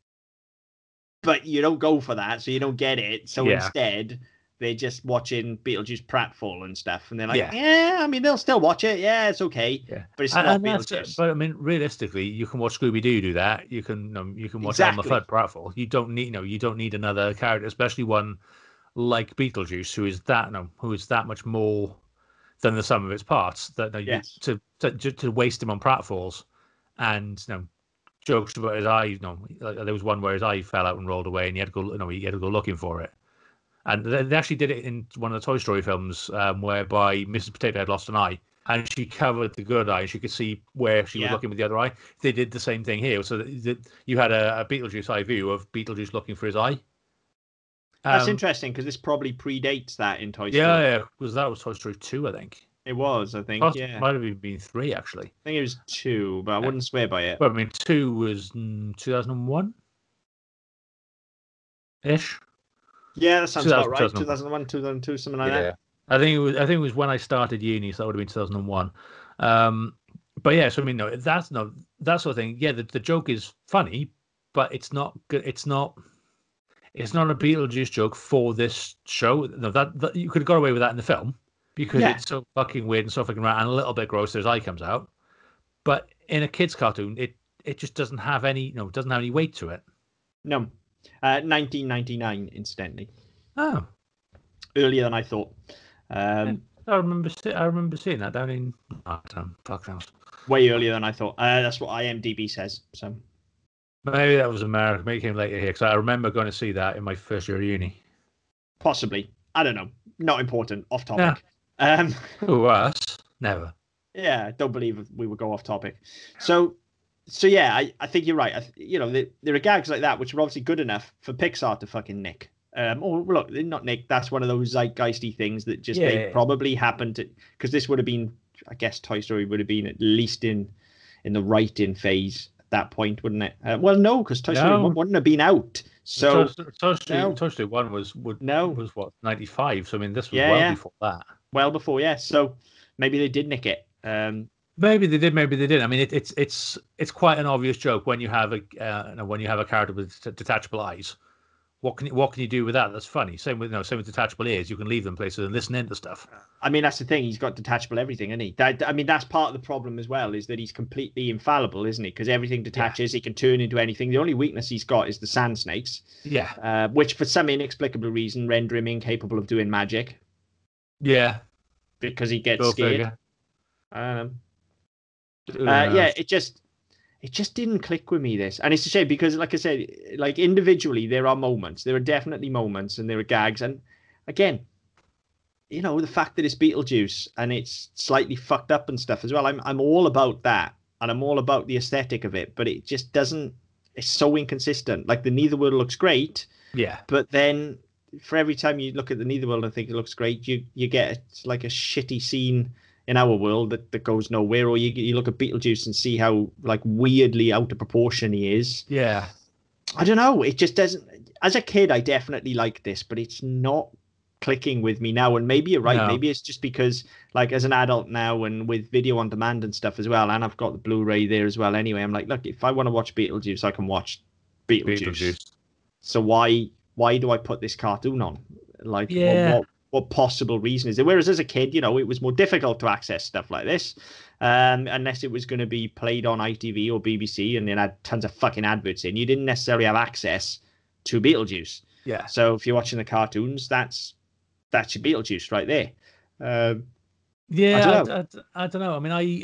But you don't go for that, so you don't get it. So instead, they're just watching Beetlejuice pratfall and stuff, and they're like, I mean, they'll still watch it. Yeah, it's okay. Yeah. But it's not Beetlejuice. But I mean, realistically, you can watch Scooby-Doo do that. You can watch Elmer Fudd pratfall. You don't need another character, especially one like Beetlejuice, who is that much more than the sum of its parts. That to waste him on pratfalls and jokes about his eye. Like, there was one where his eye fell out and rolled away, and he had to go looking for it. And they actually did it in one of the Toy Story films, whereby Mrs. Potato Head lost an eye, and she covered the good eye. She could see where she was looking with the other eye. They did the same thing here, so that you had a Beetlejuice eye view of Beetlejuice looking for his eye. That's interesting because this probably predates that in Toy Story. Yeah, because that was Toy Story 2, I think. It was, I think. Might have been 3, actually. I think it was 2, but I wouldn't swear by it. Well, I mean, 2 was 2001 ish. Yeah, that sounds about right. 2001, 2002, something like that. I think it was when I started uni, so that would have been 2001. But yeah, so I mean, that sort of thing. Yeah, the joke is funny, but it's not good. It's not a Beetlejuice joke for this show. No, that you could have got away with that in the film because it's so fucking weird and so fucking rad and a little bit gross. His eye comes out, but in a kids' cartoon, it just doesn't have any weight to it. No. 1999, incidentally. Oh, earlier than I thought. I remember seeing that down in fuck knows. Way earlier than I thought. That's what IMDb says. So maybe that was America. Maybe it came later here because I remember going to see that in my first year of uni. Possibly. I don't know. Not important. Off topic. Yeah. Who us? Never. Yeah, don't believe we would go off topic. So yeah, I think you're right. There are gags like that which are obviously good enough for Pixar to fucking nick. Or look, not nick. That's one of those zeitgeisty things that just they probably happened to, because this would have been, I guess, Toy Story would have been at least in the writing phase at that point, wouldn't it? Well, no, because Toy Story 1 wouldn't have been out. So Toy Story 1 was what 95. So I mean, this was before that. Well before, yeah. So maybe they did nick it. Maybe they did, maybe they didn't. I mean, it's quite an obvious joke when you have a character with detachable eyes. What can you do with that? That's funny. Same with detachable ears. You can leave them places and listen into stuff. I mean, that's the thing. He's got detachable everything, isn't he? That's part of the problem as well. Is that he's completely infallible, isn't he? Because everything detaches. He can turn into anything. The only weakness he's got is the sand snakes. Yeah. Which, for some inexplicable reason, render him incapable of doing magic. Yeah. Because he gets scared. It just didn't click with me, this, and it's a shame because, like I said, like individually there are definitely moments and there are gags, and again, the fact that it's Beetlejuice and it's slightly fucked up and stuff as well, I'm all about that, and I'm all about the aesthetic of it, but it just doesn't, it's so inconsistent. Like the Neither World looks great, yeah, but then for every time you look at the Netherworld and think it looks great, you get like a shitty scene in our world that goes nowhere, or you look at Beetlejuice and see how like weirdly out of proportion he is. Yeah. I don't know. It just doesn't. As a kid, I definitely liked this, but it's not clicking with me now. And maybe you're right. No. Maybe it's just because, like, as an adult now and with video on demand and stuff as well, and I've got the Blu-ray there as well. Anyway, I'm like, look, if I want to watch Beetlejuice, I can watch Beetlejuice. So why do I put this cartoon on? Like, Yeah. what possible reason is there? Whereas as a kid, it was more difficult to access stuff like this, unless it was going to be played on ITV or BBC and it had tons of fucking adverts in. You didn't necessarily have access to Beetlejuice. Yeah. So if you're watching the cartoons, that's your Beetlejuice right there. Yeah, I don't know. I mean,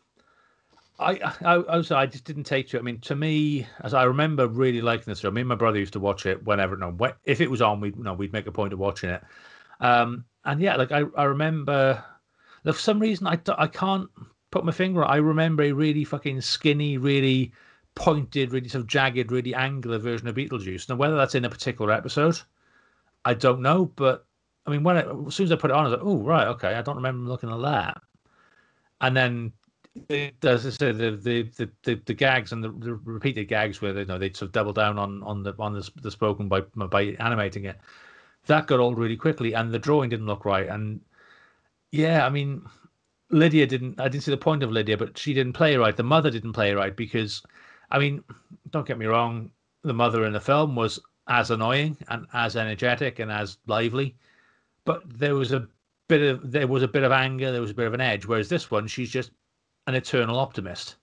I also I just didn't take to it. I mean, to me, as I remember really liking this show, me and my brother used to watch it whenever, if it was on, we'd make a point of watching it. And yeah, like I remember, for some reason I can't put my finger on. I remember a really fucking skinny, really pointed, really sort of jagged, really angular version of Beetlejuice. Now, whether that's in a particular episode, I don't know. But I mean, as soon as I put it on, I was like, oh right, okay. I don't remember looking at that. And then as I said, the gags and the repeated gags where they sort of double down on the spoken by animating it. That got old really quickly, and the drawing didn't look right. And yeah, I mean, I didn't see the point of Lydia, but she didn't play right. The mother didn't play right because, I mean, don't get me wrong, the mother in the film was as annoying and as energetic and as lively, but there was a bit of anger, there was a bit of an edge. Whereas this one, she's just an eternal optimist,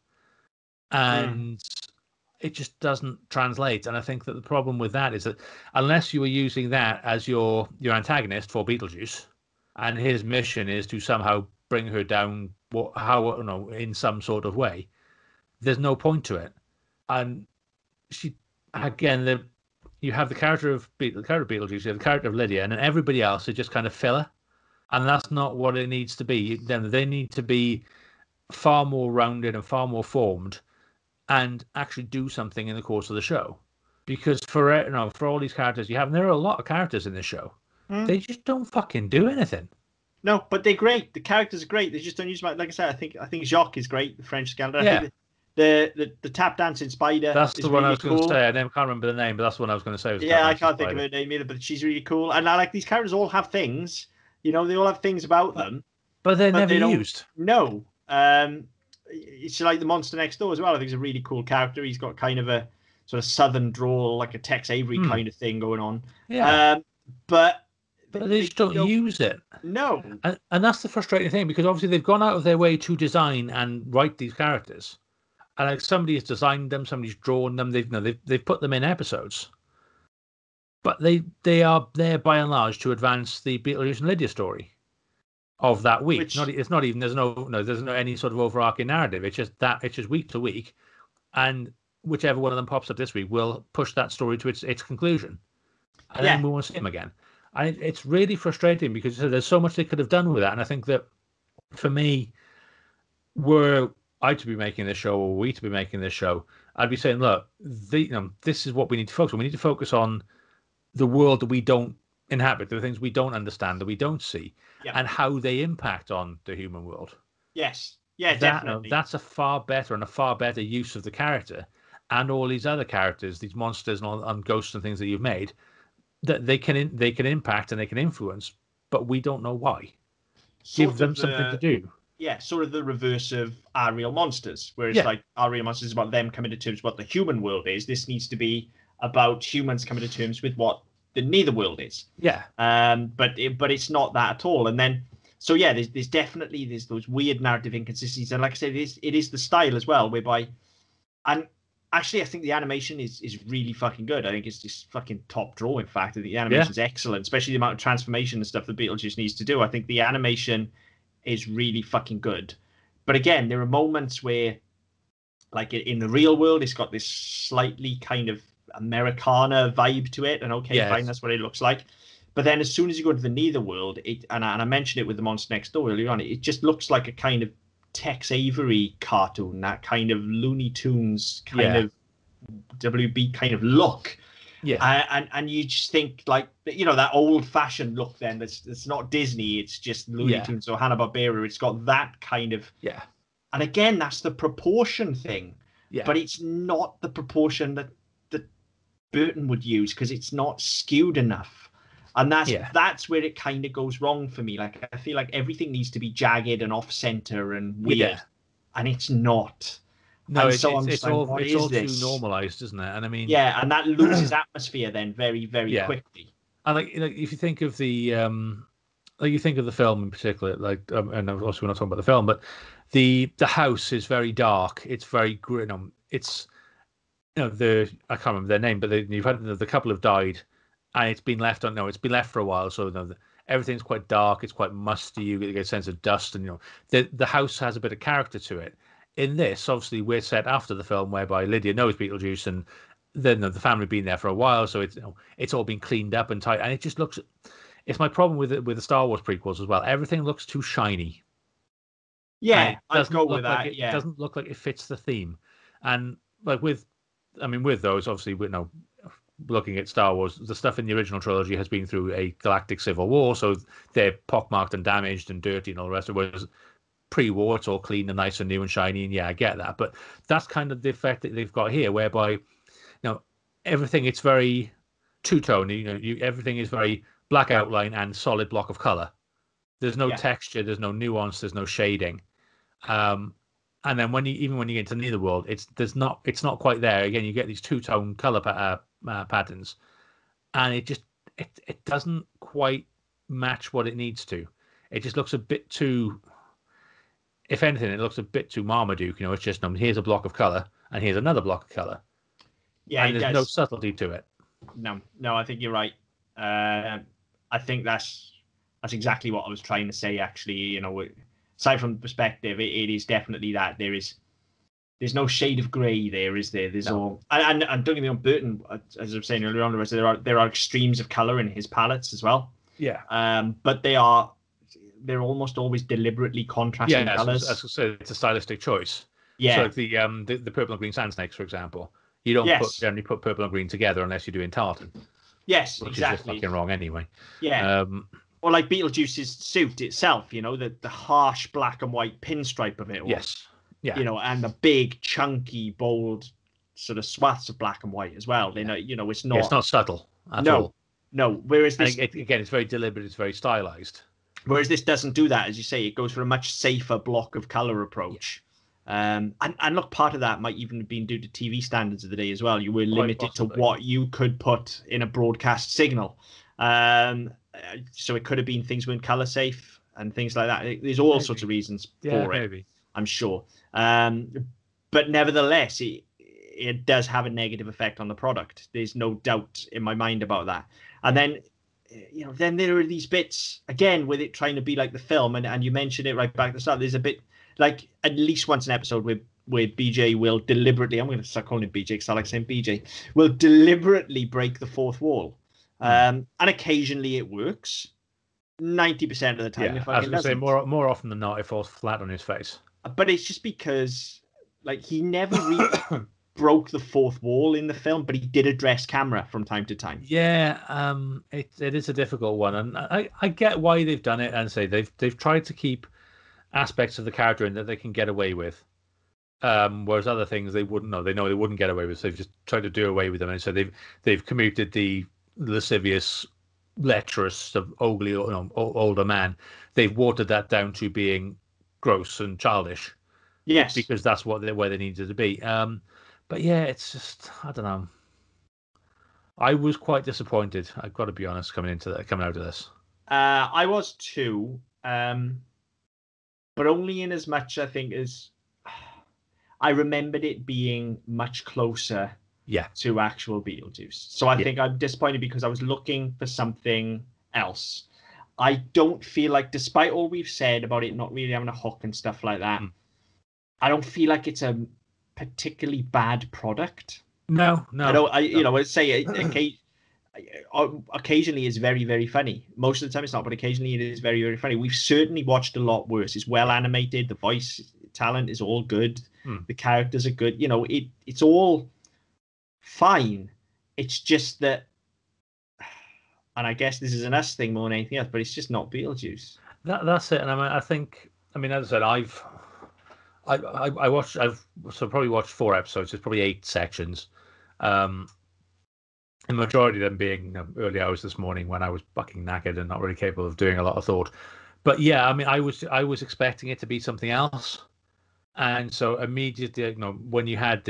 and it just doesn't translate. And I think that the problem with that is that unless you were using that as your antagonist for Beetlejuice, and his mission is to somehow bring her down, in some sort of way, there's no point to it. And she, again, you have the character of Beetlejuice, you have the character of Lydia, and then everybody else is just kind of filler, and that's not what it needs to be. Then they need to be far more rounded and far more formed, and actually do something in the course of the show. Because for all these characters you have, and there are a lot of characters in this show, they just don't fucking do anything. No, but they're great. The characters are great. They just don't use them. Like I said, I think Jacques is great, the French scandal. Yeah. I think the tap dancing spider. That's the one really I was cool. going to say. I can't remember the name, but that's the one I was going to say. Yeah, I can't think of her name either, but she's really cool. And I like these characters all have things. They all have things about them. But they're never used. No. It's like the monster next door as well. I think he's a really cool character. He's got kind of a sort of southern drawl, like a Tex Avery kind of thing going on. Yeah. But they just don't use it. No. And that's the frustrating thing, because obviously they've gone out of their way to design and write these characters. And like somebody has designed them, somebody's drawn them, they've put them in episodes. But they are there by and large to advance the Beetlejuice and Lydia story of that week. It's not even there's no any sort of overarching narrative. It's just week to week, and whichever one of them pops up this week will push that story to its conclusion, and then we won't see them again. And it's really frustrating because there's so much they could have done with that. And I think that for me, were I to be making this show, or we to be making this show, I'd be saying, look, this is what we need to focus on. We need to focus on the world that we don't inhabit, the things we don't understand, that we don't see, and how they impact on the human world. Yes. Yeah, definitely. That's a far better use of the character and all these other characters, these monsters and ghosts and things that you've made, that they can impact and they can influence, but we don't know why. Give them something to do. Yeah, sort of the reverse of Our Real Monsters, where it's like Our Real Monsters is about them coming to terms with what the human world is. This needs to be about humans coming to terms with what the Netherworld is. Yeah. But it's not that at all. And then, so yeah, there's definitely those weird narrative inconsistencies, and like I said, it is the style as well, whereby, and actually I think the animation is really fucking good. I think it's just fucking top draw. In fact, I think the animation's excellent, especially the amount of transformation and stuff that Beetlejuice needs to do. I think the animation is really fucking good. But again, there are moments where, like in the real world, it's got this slightly kind of Americana vibe to it, and fine, that's what it looks like. But then as soon as you go to the Netherworld, and I mentioned it with the Monster Next Door earlier on, it just looks like a kind of Tex Avery cartoon, that kind of Looney Tunes kind of WB kind of look. Yeah. And you just think like, you know, that old fashioned look. Then it's not Disney. It's just Looney Yeah. Tunes or Hanna-Barbera. It's got that kind of. Yeah. And again, that's the proportion thing. Yeah. But it's not the proportion that Burton would use, because it's not skewed enough. And Yeah. that's where it kind of goes wrong for me. Like, I feel like everything needs to be jagged and off center and weird, Yeah. and it's not. No, And it's so I'm just it's like, all what it's is all too this? normalized, isn't it? And I mean, Yeah, and that loses atmosphere then very, very yeah. quickly. And like if you think of the like you think of the film in particular, like and also we're not talking about the film, but the house is very dark. It's very grim. It's I can't remember their name, but you've had the couple have died, and it's been left on. No, it's been left for a while, so everything's quite dark. It's quite musty. You get a sense of dust, and the house has a bit of character to it. In this, obviously, we're set after the film, whereby Lydia knows Beetlejuice, and then the family been there for a while, so it's all been cleaned up and tight, and it just looks. It's my problem with it with the Star Wars prequels as well. Everything looks too shiny. And Yeah, it I'd doesn't go look with like that. it Yeah, doesn't look like it fits the theme. And like with those, obviously, looking at Star Wars, the stuff in the original trilogy has been through a galactic civil war, so they're pockmarked and damaged and dirty and all the rest of it. Whereas pre-war, it's all clean and nice and new and shiny, and yeah, I get that. But that's kind of the effect that they've got here, whereby everything it's very two-tone. Everything is very black outline and solid block of color. There's no yeah, texture, there's no nuance, there's no shading. And then when you get into Netherworld, it's not quite there. Again, you get these two-tone color patterns, and it doesn't quite match what it needs to. It just looks a bit too. If anything, it looks a bit too Marmaduke. It's just here's a block of color and here's another block of color, yeah. and It there's no does. subtlety to it. No, I think you're right. I think that's exactly what I was trying to say. Actually, aside from the perspective, it is definitely that there's no shade of grey there, is there? There's No. all, and don't get me wrong, Burton, as I was saying earlier on, there are extremes of color in his palettes as well. Yeah. But they're almost always deliberately contrasting Yeah, colors. as I said, it's a stylistic choice. So Yeah. like the purple and green sand snakes, for example, you don't Yes. generally put purple and green together unless you're doing tartan, Yes. which is just Exactly. fucking wrong anyway. Yeah. Or like Beetlejuice's suit itself, the harsh black and white pinstripe of it all. Yes. Yeah. And the big, chunky, bold sort of swaths of black and white as well. Yeah. It's Yeah, it's not. not subtle at No, all. no. Whereas And this, again, it's very deliberate. It's very stylized. whereas this doesn't do that, as you say. It goes for a much safer block of color approach. And look, part of that might even have been due to TV standards of the day as well. You were limited to what you could put in a broadcast signal. So it could have been things weren't color safe and things like that. There's all sorts of reasons for it, maybe. I'm sure. But nevertheless, it does have a negative effect on the product. There's no doubt in my mind about that. And then, then there are these bits, again, with it trying to be like the film, and you mentioned it right back at the start. There's a bit, like at least once an episode where BJ will deliberately, I'm going to start calling him BJ because I like saying BJ, will deliberately break the fourth wall. And occasionally it works. 90% of the time, I was going to say more often than not, it falls flat on his face. But it's just because, like, he never really broke the fourth wall in the film, but he did address camera from time to time. Yeah, it is a difficult one, and I get why they've done it, and say they've tried to keep aspects of the character in that they can get away with, whereas other things they wouldn't know. They know they wouldn't get away with, so they've just tried to do away with them, and so they've commuted the lascivious, lecherous, older man. They've watered that down to being gross and childish. Yes, because that's where they needed to be. But yeah, it's just, I don't know. I was quite disappointed. I've got to be honest, coming out of this. I was too, but only in as much, I think, as I remembered it being much closer to actual Beetlejuice. So I think I'm disappointed because I was looking for something else. I don't feel like, despite all we've said about it not really having a hook and stuff like that, I don't feel like it's a particularly bad product. No. I'd say occasionally it's very, very funny. Most of the time it's not, but occasionally it is very, very funny. We've certainly watched a lot worse. It's well animated. The voice talent is all good. The characters are good. It's all fine. It's just that, and I guess this is an us thing more than anything else, but it's just not Beetlejuice. That's it. And I mean, as I said, I watched, I've so probably watched 4 episodes. There's probably 8 sections. Um, the majority of them being early hours this morning when I was fucking knackered and not really capable of doing a lot of thought. But yeah, I mean, I was expecting it to be something else, and so immediately, when you had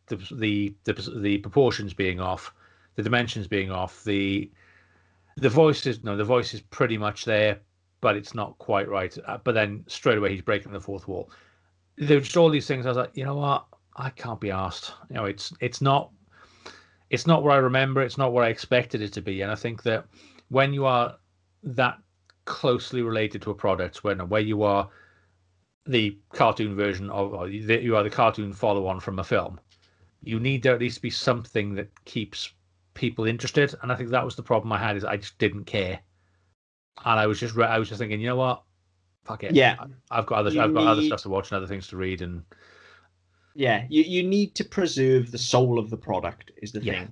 the proportions being off, the dimensions being off, the voice is no, the voice is pretty much there, but it's not quite right. But then straight away he's breaking the fourth wall. There's just all these things. I was like, you know what? I can't be asked. It's not what I remember. It's not what I expected it to be. And I think that when you are that closely related to a product, where you are the cartoon version of, or you are the cartoon follow-on from a film, you need there at least be something that keeps people interested. And I think that was the problem I had, is I just didn't care, and I was just thinking, you know what, fuck it. Yeah, I've got other you I've got other need stuff to watch and other things to read, and yeah, you need to preserve the soul of the product is the yeah, thing.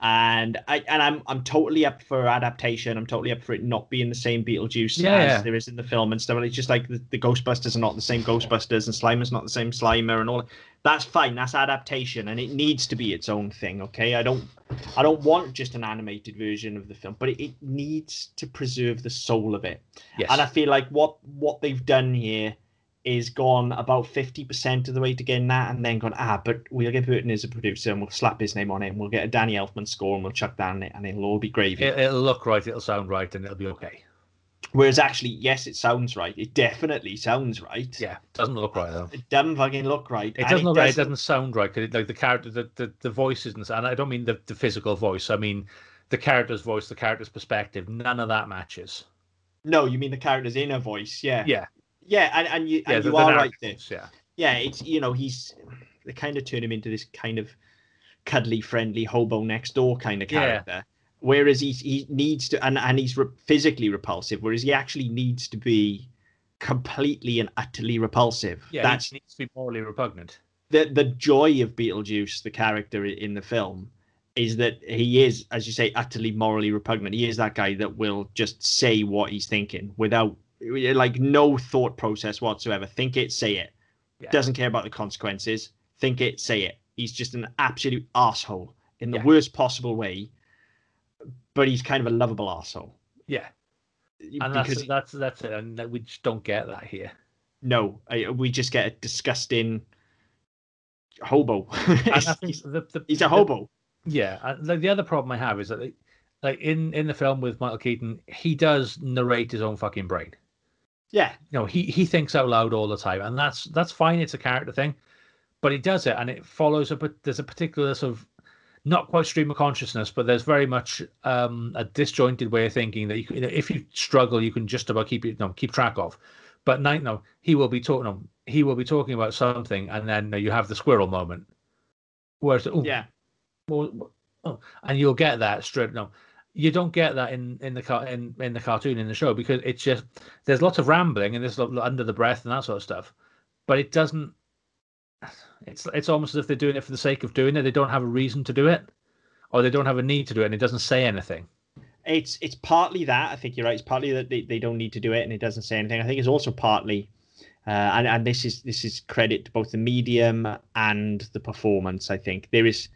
And I'm totally up for adaptation. I'm totally up for it not being the same Beetlejuice yeah, as yeah, there is in the film and stuff. It's just like the Ghostbusters are not the same Ghostbusters and Slimer's not the same Slimer and all. That's fine. That's adaptation, and it needs to be its own thing. Okay, I don't want just an animated version of the film, but it needs to preserve the soul of it. And I yes, feel like what they've done here is gone about 50% of the way to getting that, and then gone, but we'll get Burton as a producer and we'll slap his name on it and we'll get a Danny Elfman score and we'll chuck that on it and it'll all be gravy. it'll look right, it'll sound right, and it'll be okay. Whereas actually, yes, it sounds right. It definitely sounds right. Yeah, doesn't look right though. It doesn't fucking look right. It And doesn't it look right. It doesn't. doesn't sound right. 'Cause like the character, the voices, and I don't mean the physical voice. I mean the character's voice, the character's perspective. None of that matches. No, you mean the character's inner voice. Yeah. Yeah, Yeah. And you, yeah. and you The are right narrative there. voice. Yeah, Yeah. They kind of turn him into this kind of cuddly, friendly hobo next door kind of yeah, character. Whereas he needs to, and he's physically repulsive, whereas he actually needs to be completely and utterly repulsive. yeah. He That's needs to be morally repugnant. the joy of Beetlejuice, the character in the film, is that he is, as you say, utterly morally repugnant. He is that guy that will just say what he's thinking without like no thought process whatsoever. Think it, say it. Yeah, Doesn't care about the consequences. Think it, say it. He's just an absolute asshole in the yeah, worst possible way, but he's kind of a lovable asshole yeah. And because that's it. And we just don't get that here. no, we just get a disgusting hobo. And I think He's a hobo. yeah. Like the other problem I have is that like in the film with Michael Keaton, he does narrate his own fucking brain. Yeah, He thinks out loud all the time, and that's fine. It's a character thing, but he does it, and it follows there's a particular sort of not quite stream of consciousness, but there's very much a disjointed way of thinking that if you struggle, you can just about keep track of. But he will be talking. He will be talking about something, and then you have the squirrel moment, where yeah. and you'll get that straight. No, you don't get that in the cartoon, in the show, because it's just there's lots of rambling and there's under the breath and that sort of stuff, but it doesn't. It's almost as if they're doing it for the sake of doing it. They don't have a reason to do it, or they don't have a need to do it, and it doesn't say anything. It's partly that. I think you're right. It's partly that they don't need to do it and it doesn't say anything. I think it's also partly, and this is credit to both the medium and the performance. I think there is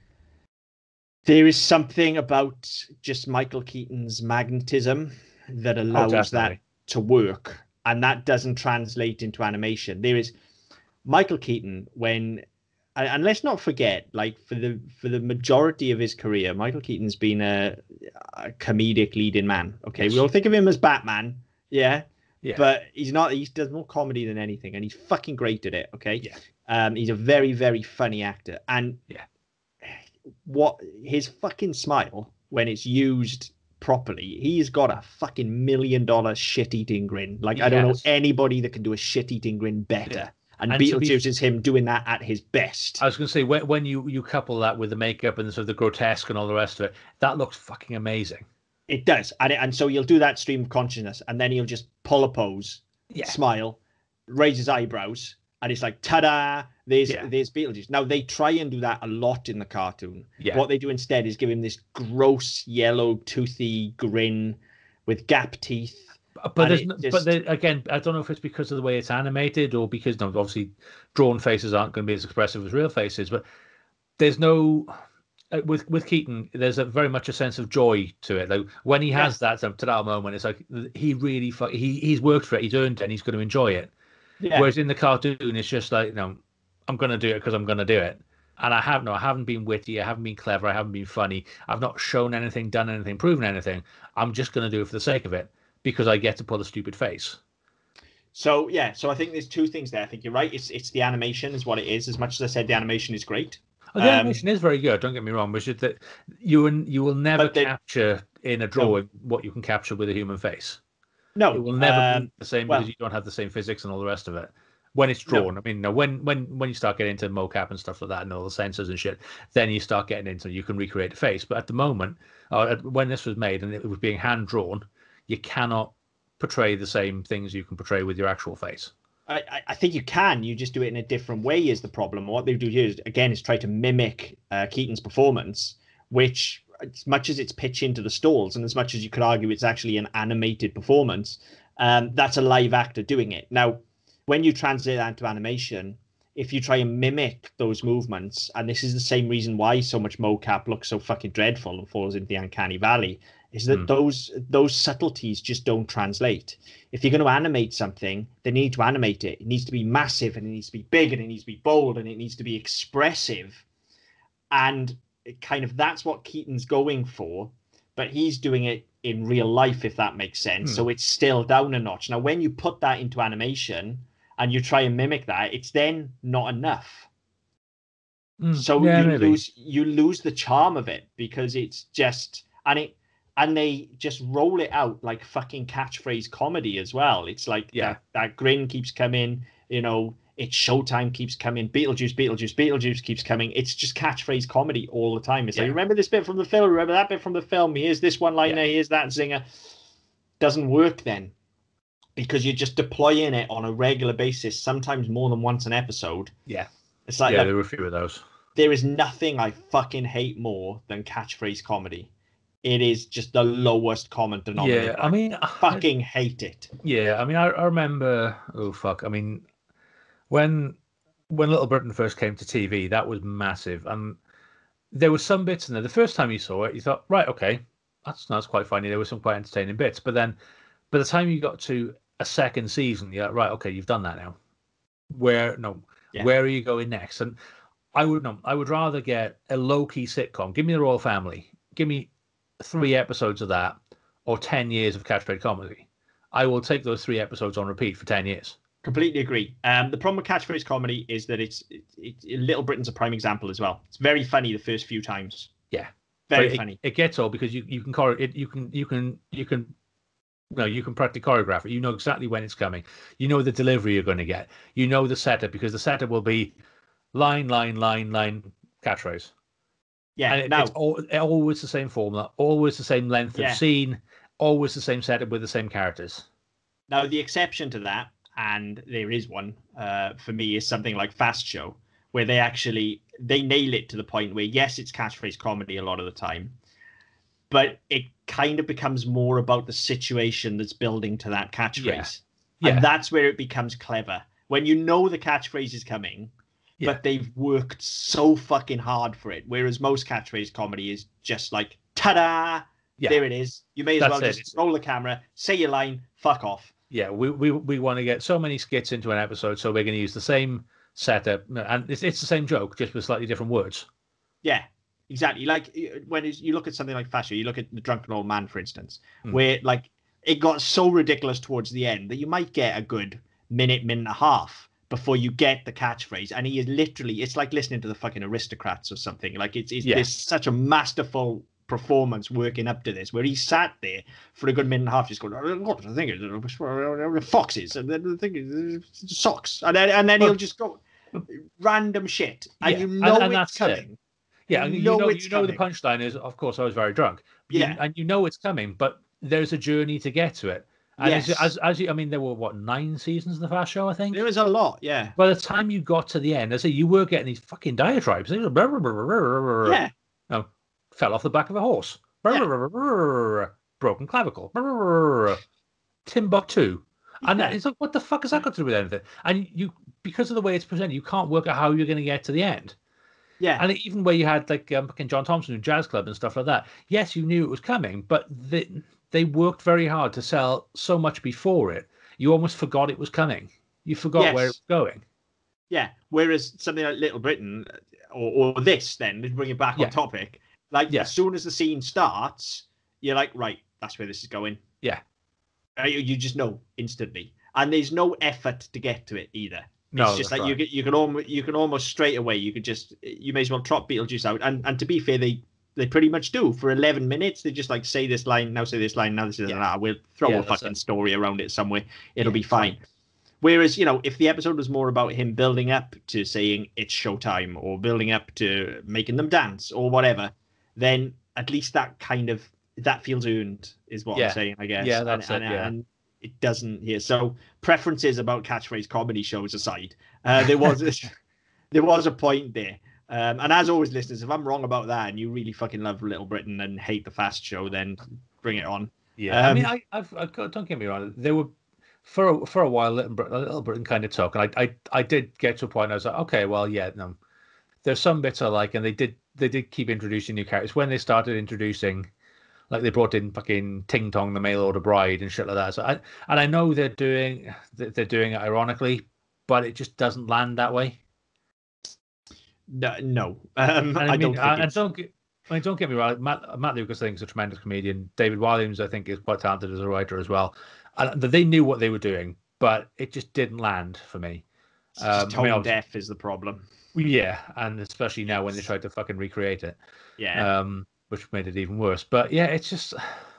something about just Michael Keaton's magnetism that allows that to work, and that doesn't translate into animation. There is Michael Keaton and let's not forget, like for the majority of his career, Michael Keaton's been a comedic leading man. Okay, Yes. we all think of him as Batman, yeah, Yeah, but he's not. He does more comedy than anything, and he's fucking great at it. Okay, yeah, he's a very very funny actor, and yeah, what his fucking smile when it's used properly, he's got a fucking $1 million shit-eating grin. Like I don't know anybody that can do a shit-eating grin better. Yeah. And Beetlejuice is him doing that at his best. I was going to say, when you couple that with the makeup and sort of the grotesque and all the rest of it, that looks fucking amazing. It does, and so he'll do that stream of consciousness, and then he'll just pull a pose, smile, raise his eyebrows, and it's like, ta-da, there's Yeah. Beetlejuice. Now, they try and do that a lot in the cartoon. Yeah. What they do instead is give him this gross, yellow, toothy grin with gap teeth. But And there's it but just, there, again, I don't know if it's because of the way it's animated or because no, obviously drawn faces aren't going to be as expressive as real faces. But there's no with Keaton, there's a very much a sense of joy to it. Like when he yeah, has that to that moment, it's like he really he's worked for it, he's earned it, and he's going to enjoy it. yeah. Whereas in the cartoon, it's just like, I'm going to do it because I'm going to do it. And I haven't been witty, I haven't been clever, I haven't been funny, I've not shown anything, done anything, proven anything. I'm just going to do it for the sake of it because I get to pull a stupid face. So yeah, so I think there's two things there. I think you're right. It's the animation is what it is. As much as I said the animation is great, Oh, the animation is very good. Don't get me wrong, but it's just that you will never but they capture in a no, drawing what you can capture with a human face. It no. will never be the same because Well, you don't have the same physics and all the rest of it. When it's no. drawn, I mean, no, when you start getting into mocap and stuff like that and all the sensors and shit, then you start getting into you can recreate the face. But at the moment, when this was made and it was being hand drawn, you cannot portray the same things you can portray with your actual face. I think you can. You just do it in a different way is the problem. What they do here is again is try to mimic Keaton's performance, which as much as it's pitch into the stalls and as much as you could argue it's actually an animated performance, that's a live actor doing it. Now, when you translate that into animation, if you try and mimic those movements, and this is the same reason why so much mocap looks so fucking dreadful and falls into the uncanny valley, is that those subtleties just don't translate. If you're going to animate something, they need to animate it. It needs to be massive and it needs to be big and it needs to be bold and it needs to be expressive. And it kind of that's what Keaton's going for, but he's doing it in real life, if that makes sense. So it's still down a notch. Now, when you put that into animation and you try and mimic that, it's then not enough. So Yeah, maybe. You lose the charm of it because it's just and they just roll it out like fucking catchphrase comedy as well. It's like that grin keeps coming, it's showtime keeps coming, Beetlejuice, Beetlejuice, Beetlejuice keeps coming. It's just catchphrase comedy all the time. It's like, remember this bit from the film, remember that bit from the film, here's this one liner, here's that zinger. Doesn't work then because you're just deploying it on a regular basis, sometimes more than once an episode. Yeah. It's like, there were a few of those. There is nothing I fucking hate more than catchphrase comedy. It is just the lowest common denominator. Yeah, I mean, I fucking hate it. Yeah, I mean, I remember. Oh fuck! I mean, when Little Britain first came to TV, that was massive, and there were some bits in there. The first time you saw it, you thought, right, okay, that's quite funny. There were some quite entertaining bits, but then by the time you got to a second season, you're like, right, okay, you've done that now. Where are you going next? And I would rather get a low-key sitcom. Give me the Royal Family. Give me 3 episodes of that, or 10 years of catchphrase comedy. I will take those 3 episodes on repeat for 10 years. Completely agree. The problem with catchphrase comedy is that it's Little Britain's a prime example as well. It's very funny the first few times. Yeah, very funny. It gets old because you can practically choreograph it. You know exactly when it's coming. You know the delivery you're going to get. You know the setup because the setup will be line, catchphrase. Yeah, and it's always the same formula, always the same length of scene, always the same setup with the same characters. Now, the exception to that, and there is one for me, is something like Fast Show, where they nail it to the point where, yes, it's catchphrase comedy a lot of the time, but it kind of becomes more about the situation that's building to that catchphrase. Yeah. And that's where it becomes clever. When you know the catchphrase is coming, but they've worked so fucking hard for it. Whereas most catchphrase comedy is just like, ta-da, there it is. You may as well just roll the camera, say your line, fuck off. Yeah, we want to get so many skits into an episode, so we're going to use the same setup. And it's the same joke, just with slightly different words. Yeah, exactly. Like when you look at something like Fashion, you look at The Drunken Old Man, for instance, where like it got so ridiculous towards the end that you might get a good minute and a half before you get the catchphrase, and he is literally, it's like listening to the fucking Aristocrats or something. Like there's such a masterful performance working up to this, where he sat there for a good minute and a half just going, what do I think? Foxes, and then the thing is socks, and then he'll just go random shit, and you know and it's coming. Yeah, and you know the punchline is, of course, I was very drunk. And you know it's coming, but there's a journey to get to it. And Yes. as you, I mean, there were what 9 seasons of the Fast Show, I think. There was a lot, yeah. By the time you got to the end, I say you were getting these fucking diatribes. They were Yeah. no, fell off the back of a horse. Yeah. Broken clavicle. Timbuktu. And Yeah. it's like, what the fuck has that got to do with anything? And you, because of the way it's presented, you can't work out how you're going to get to the end. Yeah. And even where you had like fucking John Thompson and Jazz Club and stuff like that, yes, you knew it was coming, but they worked very hard to sell so much before it. You almost forgot it was coming. You forgot where it was going. Yeah. Whereas something like Little Britain or this, then, to bring it back on topic, like as soon as the scene starts, you're like, right, that's where this is going. Yeah. You just know instantly. And there's no effort to get to it either. No, it's just like right. you can almost straight away, you may as well trot Beetlejuice out. And to be fair, they pretty much do. For 11 minutes, they just like say this line, now say this line, now this is that. We'll throw a fucking story around it somewhere. It'll be fine. Whereas, if the episode was more about him building up to saying it's showtime or building up to making them dance or whatever, then at least that feels earned is what I'm saying, I guess. Yeah, that's it. And it doesn't here. So preferences about catchphrase comedy shows aside, there was a point there. And as always, listeners, if I'm wrong about that and you really fucking love Little Britain and hate the Fast Show, then bring it on. Yeah, I mean, I've don't get me wrong. There were for a while, Little Britain kind of took, and I did get to a point. I was like, okay, well, yeah, no, there's some bits I like, and they did keep introducing new characters. When they started introducing, like they brought in fucking Ting Tong, the mail order bride, and shit like that. So I know they're doing it ironically, but it just doesn't land that way. No. Don't get me wrong. Matt Lucas, I think, is a tremendous comedian. David Williams, I think, is quite talented as a writer as well. And they knew what they were doing, but it just didn't land for me. Tone deaf is the problem. Yeah, and especially now when they tried to fucking recreate it. Yeah. Which made it even worse. But yeah, it's just,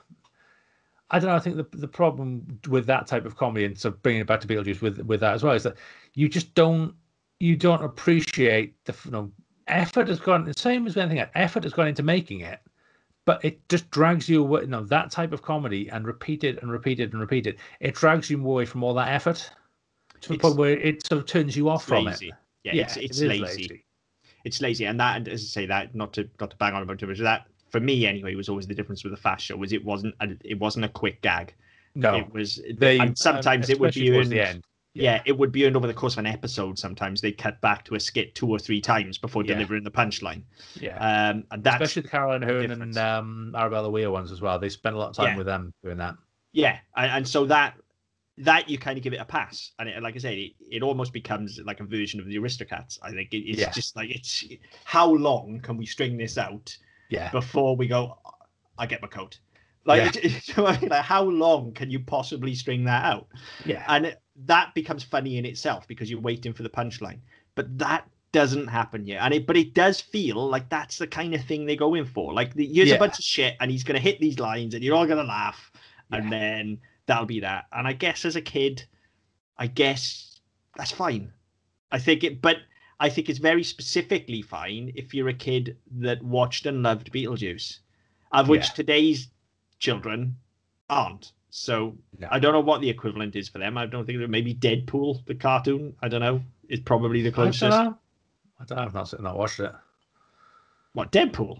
I don't know. I think the problem with that type of comedy, and so bringing it back to Beetlejuice with that as well, is that you just don't appreciate the effort has gone. The same as anything else, effort has gone into making it. But it just drags you away. That type of comedy and repeat it and repeat it and repeat it. It drags you away from all that effort to the point where it sort of turns you off from lazy. It. Yeah, it's lazy. It's lazy, and that, and as I say, that not to bang on about too much. That for me anyway was always the difference with the Fast Show was it wasn't a quick gag. No, it was. And sometimes it would be towards the end. Yeah, it would be earned over the course of an episode. Sometimes they cut back to a skit 2 or 3 times before delivering the punchline. Yeah, and that's especially the Caroline Aherne and Arabella Weir ones as well. They spent a lot of time with them doing that. Yeah, and so that you kind of give it a pass, and like I say, it almost becomes like a version of the Aristocats. I think it's just like it's how long can we string this out? Yeah, before we go, I get my coat. Like, like how long can you possibly string that out? Yeah, and that becomes funny in itself because you're waiting for the punchline, but that doesn't happen yet. But it does feel like that's the kind of thing they go in for. Like here's a bunch of shit, and he's gonna hit these lines, and you're all gonna laugh, and then that'll be that. And I guess as a kid, that's fine. I think it's very specifically fine if you're a kid that watched and loved Beetlejuice, of which today's children aren't. So I don't know what the equivalent is for them. I don't think maybe Deadpool, the cartoon. I don't know. Is probably the closest. I don't know. I've not watched it. What, Deadpool?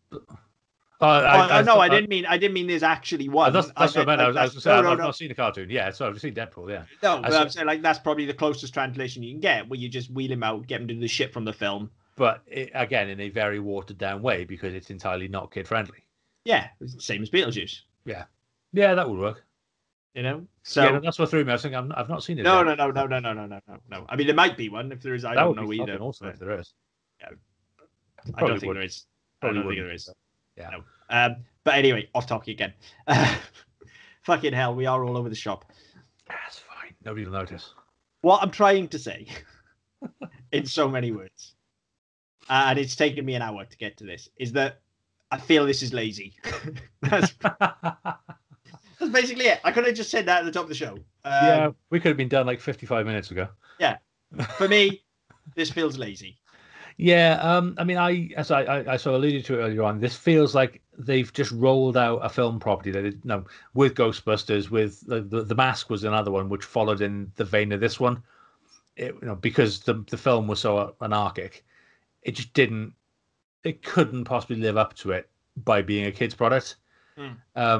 I didn't mean there's actually one. That's what I meant. I was going to say I've not seen the cartoon. Yeah, so I've seen Deadpool. Yeah. No, but I'm saying like that's probably the closest translation you can get, where you just wheel him out, get him to do the shit from the film. But again, in a very watered down way because it's entirely not kid friendly. Yeah, same as Beetlejuice. Yeah, that would work. So that's what threw me. I was thinking I've not seen it. No. I mean, there might be one if there is. I don't know either. Also, if there is, I don't think there is. I don't think there is. Yeah. No. But anyway, off topic again. Fucking hell, we are all over the shop. That's fine. Nobody will notice. What I'm trying to say, in so many words, and it's taken me an hour to get to this, is that I feel this is lazy. That's basically it. I could have just said that at the top of the show. We could have been done like 55 minutes ago. Yeah. For me, this feels lazy. Yeah, I mean, as I sort of alluded to it earlier on, this feels like they've just rolled out a film property that, with Ghostbusters, with the Mask was another one which followed in the vein of this one. Because the film was so anarchic, it just didn't, it couldn't possibly live up to it by being a kids product. Mm.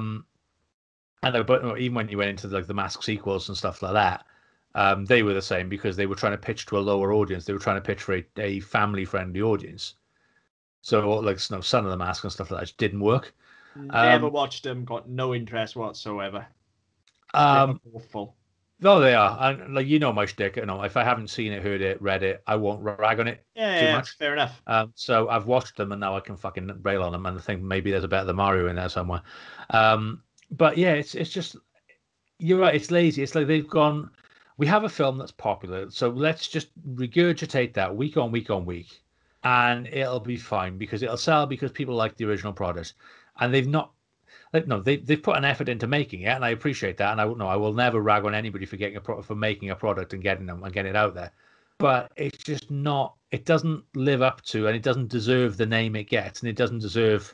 But even when you went into like the Mask sequels and stuff like that, they were the same because they were trying to pitch to a lower audience. They were trying to pitch for a family friendly audience. So like Son of the Mask and stuff like that just didn't work. Never Um, watched them. Got no interest whatsoever. They're um, awful. no, they are. And like my shtick. If I haven't seen it, heard it, read it, I won't rag on it Yeah, too yeah, much. that's fair enough. So I've watched them, and now I can fucking rail on them, and I think maybe there's a better than Mario in there somewhere. But yeah, it's just you're right. It's lazy. It's like they've gone. We have a film that's popular, so let's just regurgitate that week on week on week, and it'll be fine because it'll sell because people like the original product, and they've not. Like, no, they've put an effort into making it, and I appreciate that. And I will never rag on anybody for for making a product and getting them and getting it out there. But it's just not. It doesn't live up to, and it doesn't deserve the name it gets, and it doesn't deserve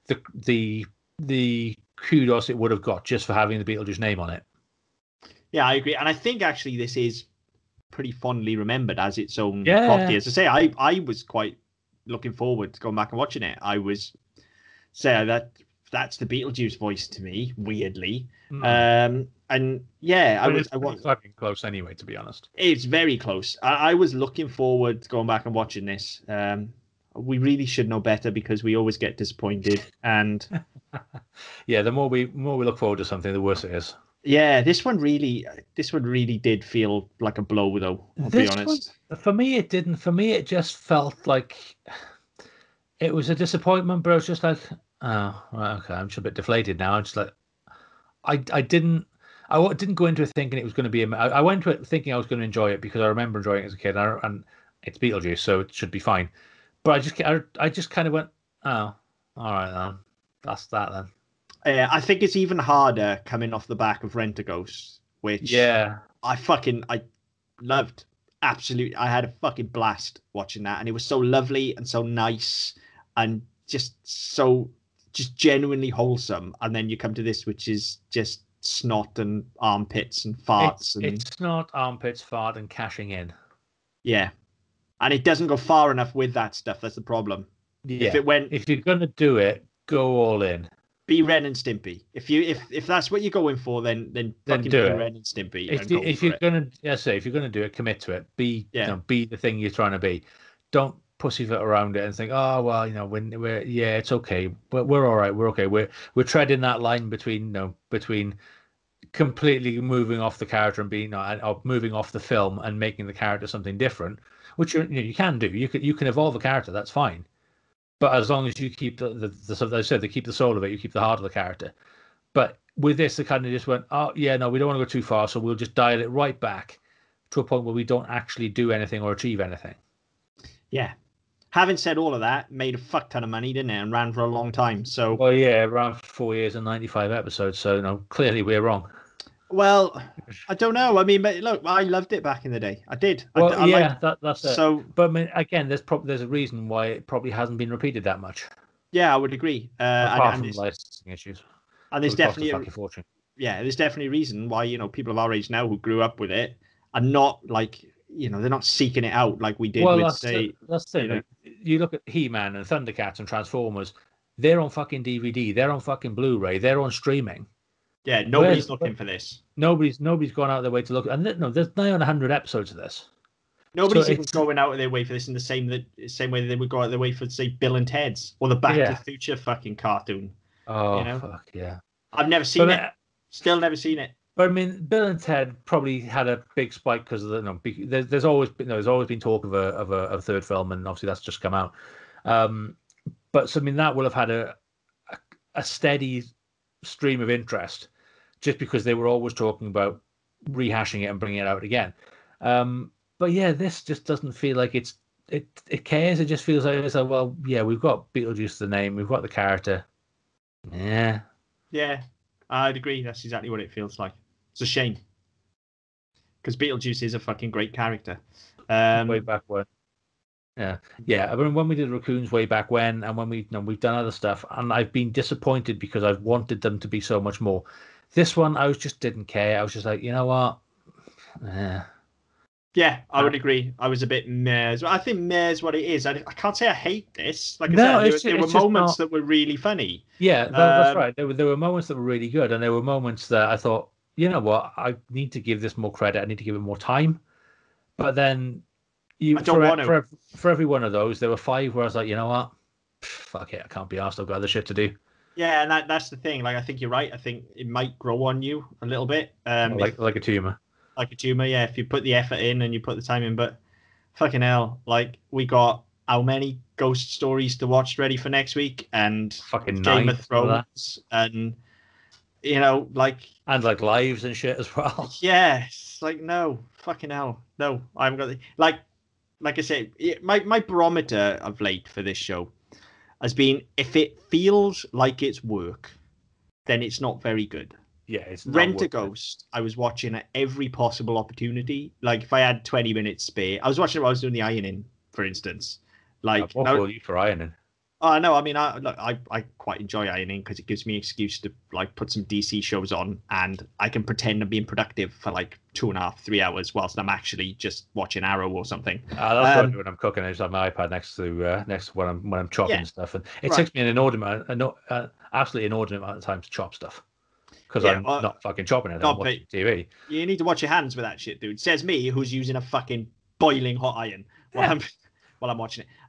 the kudos it would have got just for having the Beetlejuice name on it. Yeah, I agree. And I think actually this is pretty fondly remembered as its own property. Yeah. As I say, I was quite looking forward to going back and watching it. I was say that's the Beetlejuice voice to me, weirdly. Mm. And yeah, But it's I pretty was. fucking close anyway, to be honest. It's very close. I was looking forward to going back and watching this. We really should know better because we always get disappointed. And Yeah, the more we look forward to something, the worse it is. yeah, this one really did feel like a blow, though. I'll be This one, honest. for me, it didn't. For me, it just felt like it was a disappointment, but I was just like, oh, right, okay, I'm just a bit deflated now. I'm just like, I didn't. Didn't go into it thinking it was going to be. I went to it thinking I was going to enjoy it because I remember enjoying it as a kid, and it's Beetlejuice, so it should be fine. But I just kind of went, oh, all right then, that's that then. I think it's even harder coming off the back of Rent a Ghost, which Yeah, I loved. Absolutely, I had a fucking blast watching that, and it was so lovely and so nice, and just genuinely wholesome. And then you come to this, which is just snot and armpits and farts, and it's not armpits, fart, and cashing in. yeah, and it doesn't go far enough with that stuff. That's the problem. If Yeah, it went, if you're gonna do it, go all in. be Ren and Stimpy. If that's what you're going for, then Then fucking do be it. Ren and Stimpy and go If for you're it. gonna, yeah, say if you're gonna do it, commit to it. Yeah. Be the thing you're trying to be. Don't pussyfoot around it and think, oh well, when we're yeah, it's okay, but we're all right, we're okay. We're treading that line between between completely moving off the character and being or moving off the film and making the character something different, which you can do. You can evolve a character, that's fine. But as long as you keep as I said, they keep the soul of it, you keep the heart of the character. But with this, they kind of just went, oh yeah, no, we don't want to go too far, so we'll just dial it right back to a point where we don't actually do anything or achieve anything. Yeah. Having said all of that, made a fuck ton of money, didn't it, and ran for a long time. So, Well, yeah, around 4 years and 95 episodes. So no, clearly we're wrong. well, I don't know. I mean, but look, I loved it back in the day. I did. Well, I like yeah, that's it. so. But I mean, again, there's a reason why it probably hasn't been repeated that much, Yeah, I would agree. apart from licensing issues. There's Probably cost a definitely fucking fortune. yeah, there's definitely a reason why people of our age now who grew up with it are not like they're not seeking it out like we did Well, with say that's the thing. You look at He-Man and Thundercats and Transformers. They're on fucking DVD. They're on fucking Blu-ray. They're on streaming. yeah, nobody's looking for this. Nobody's gone out of their way to look. And no, there's 900 episodes of this. Nobody's So even going out of their way for this in the same way that they would go out of their way for say Bill and Ted's or the Back to the Future fucking cartoon. Oh fuck yeah! I've never seen it. Still never seen it. But I mean, Bill and Ted probably had a big spike because of there's always been talk of a third film, and obviously that's just come out. But so I mean, that will have had a steady stream of interest, just because they were always talking about rehashing it and bringing it out again. But yeah, this just doesn't feel like it cares. It just feels like it's like, well, yeah, we've got Beetlejuice the name, we've got the character. Yeah. Yeah, I'd agree. That's exactly what it feels like. It's a shame because Beetlejuice is a fucking great character. Way back when. Yeah. I mean, when we did Raccoons way back when, and when we've done other stuff, and I've been disappointed because I've wanted them to be so much more. This one, I just didn't care. I was just like, you know what? Eh. Yeah, I would agree. I was a bit meh. I think meh is what it is. I can't say I hate this. Like I No, said, there were it's just moments not. that were really funny. Yeah, that's Um, right. There were moments that were really good, and there were moments that I thought, you know what, I need to give this more credit. I need to give it more time. But then I you don't want to. for every one of those, there were five where I was like, you know what, fuck it, I can't be asked. I've got other shit to do. Yeah, and that's the thing. Like I think you're right. I think it might grow on you a little bit. If Like a tumor. like a tumor, yeah, if you put the effort in and you put the time in. But fucking hell, like we got how many ghost stories to watch ready for next week, and Fucking Game nine, of some of that, Thrones, and you know, like and like lives and shit as well. yes, like no, fucking hell, no, I haven't got the like I said, my barometer of late for this show has been if it feels like it's work, then it's not very good. Yeah, it's not Rent a worth it. Ghost, I was watching at every possible opportunity. Like if I had 20 minutes spare, I was watching it while I was doing the ironing, for instance. Like What now, for you for ironing? oh no, I mean, I quite enjoy ironing because it gives me an excuse to like put some DC shows on, and I can pretend I'm being productive for like 2.5, 3 hours whilst I'm actually just watching Arrow or something. That's what I do when I'm cooking. I just have my iPad next to when I'm chopping Yeah, stuff, and it right. takes me an inordinate, absolutely inordinate amount of time to chop stuff because Yeah, I'm not fucking chopping it. I'm God, but watching TV. you need to watch your hands with that shit, dude. Says me, who's using a fucking boiling hot iron while Yeah. I'm watching it.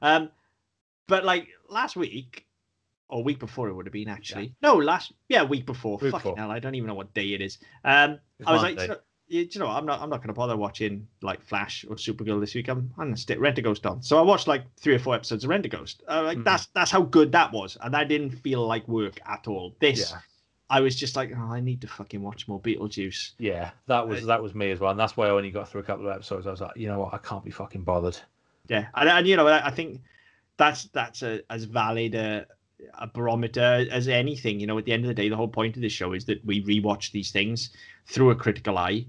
But like last week or week before it would have been actually. Yeah. No, week before. Week Fucking before. hell, I don't even know what day it is. It's I was like, Monday. you know, I'm not going to bother watching like Flash or Supergirl this week. I'm going to stick Rent a Ghost on. So I watched like 3 or 4 episodes of Rent a Ghost. Like Mhm. that's how good that was, and that didn't feel like work at all. This, Yeah. I was just like, oh, I need to fucking watch more Beetlejuice. Yeah, that was me as well, and that's why I only got through a couple of episodes. I was like, you know what, I can't be fucking bothered. Yeah, and you know, I think that's as valid a barometer as anything. You know, at the end of the day, the whole point of this show is that we rewatch these things through a critical eye.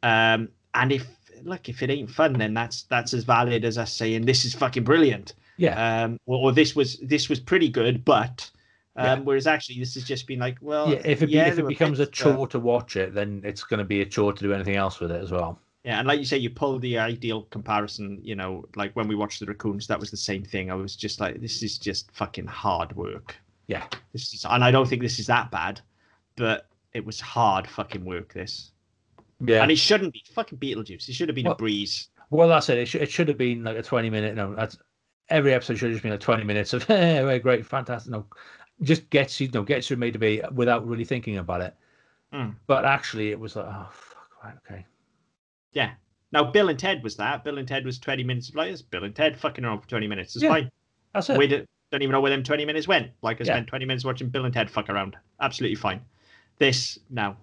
And if it ain't fun, then that's as valid as us saying this is fucking brilliant. Yeah, Or this was pretty good, but yeah, whereas actually this has just been like, yeah. well, If there it were becomes a bits, but chore to watch it, then it's going to be a chore to do anything else with it as well. yeah, and like you say, you pull the ideal comparison. You know, like when we watched the Raccoons, that was the same thing. I was just like, this is just fucking hard work. Yeah, And I don't think this is that bad, but it was hard fucking work. This, yeah. and it shouldn't be fucking Beetlejuice. It should have been a Well, breeze. well, that's it. It should have been like a 20 minute. No, that's every episode should have just been like 20 minutes of hey, great, fantastic. No, just gets you made to be without really thinking about it. Mm. But actually, it was like, oh fuck, right, okay. Yeah. Now Bill and Ted was that. Bill and Ted was 20 minutes of players. Bill and Ted fucking around for 20 minutes. It's Yeah, fine. that's We it. don't even know where them 20 minutes went. Like I Yeah. spent 20 minutes watching Bill and Ted fuck around. Absolutely fine. This no,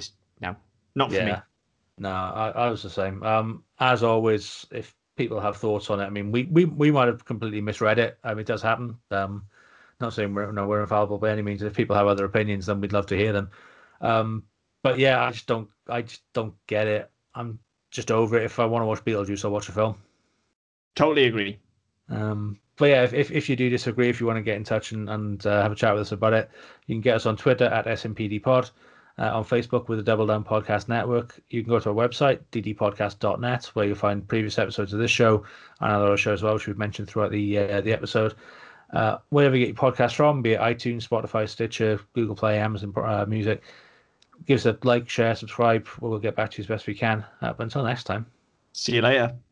not for me. Yeah. No, I was the same. As always, if people have thoughts on it, I mean, we might have completely misread it. I mean, it does happen. Not saying we're infallible by any means. If people have other opinions, then we'd love to hear them. But yeah, I just don't get it. I'm just over it. If I want to watch Beetlejuice, I'll watch a film. Totally agree. But yeah, if you do disagree, if you want to get in touch and have a chat with us about it, you can get us on Twitter at SMPDPod, on Facebook with the Double Down Podcast Network. You can go to our website, ddpodcast.net, where you'll find previous episodes of this show and other shows as well, which we've mentioned throughout the episode. Wherever you get your podcast from, be it iTunes, Spotify, Stitcher, Google Play, Amazon Music, give us a like, share, subscribe. We'll get back to you as best we can. But until next time. See you later.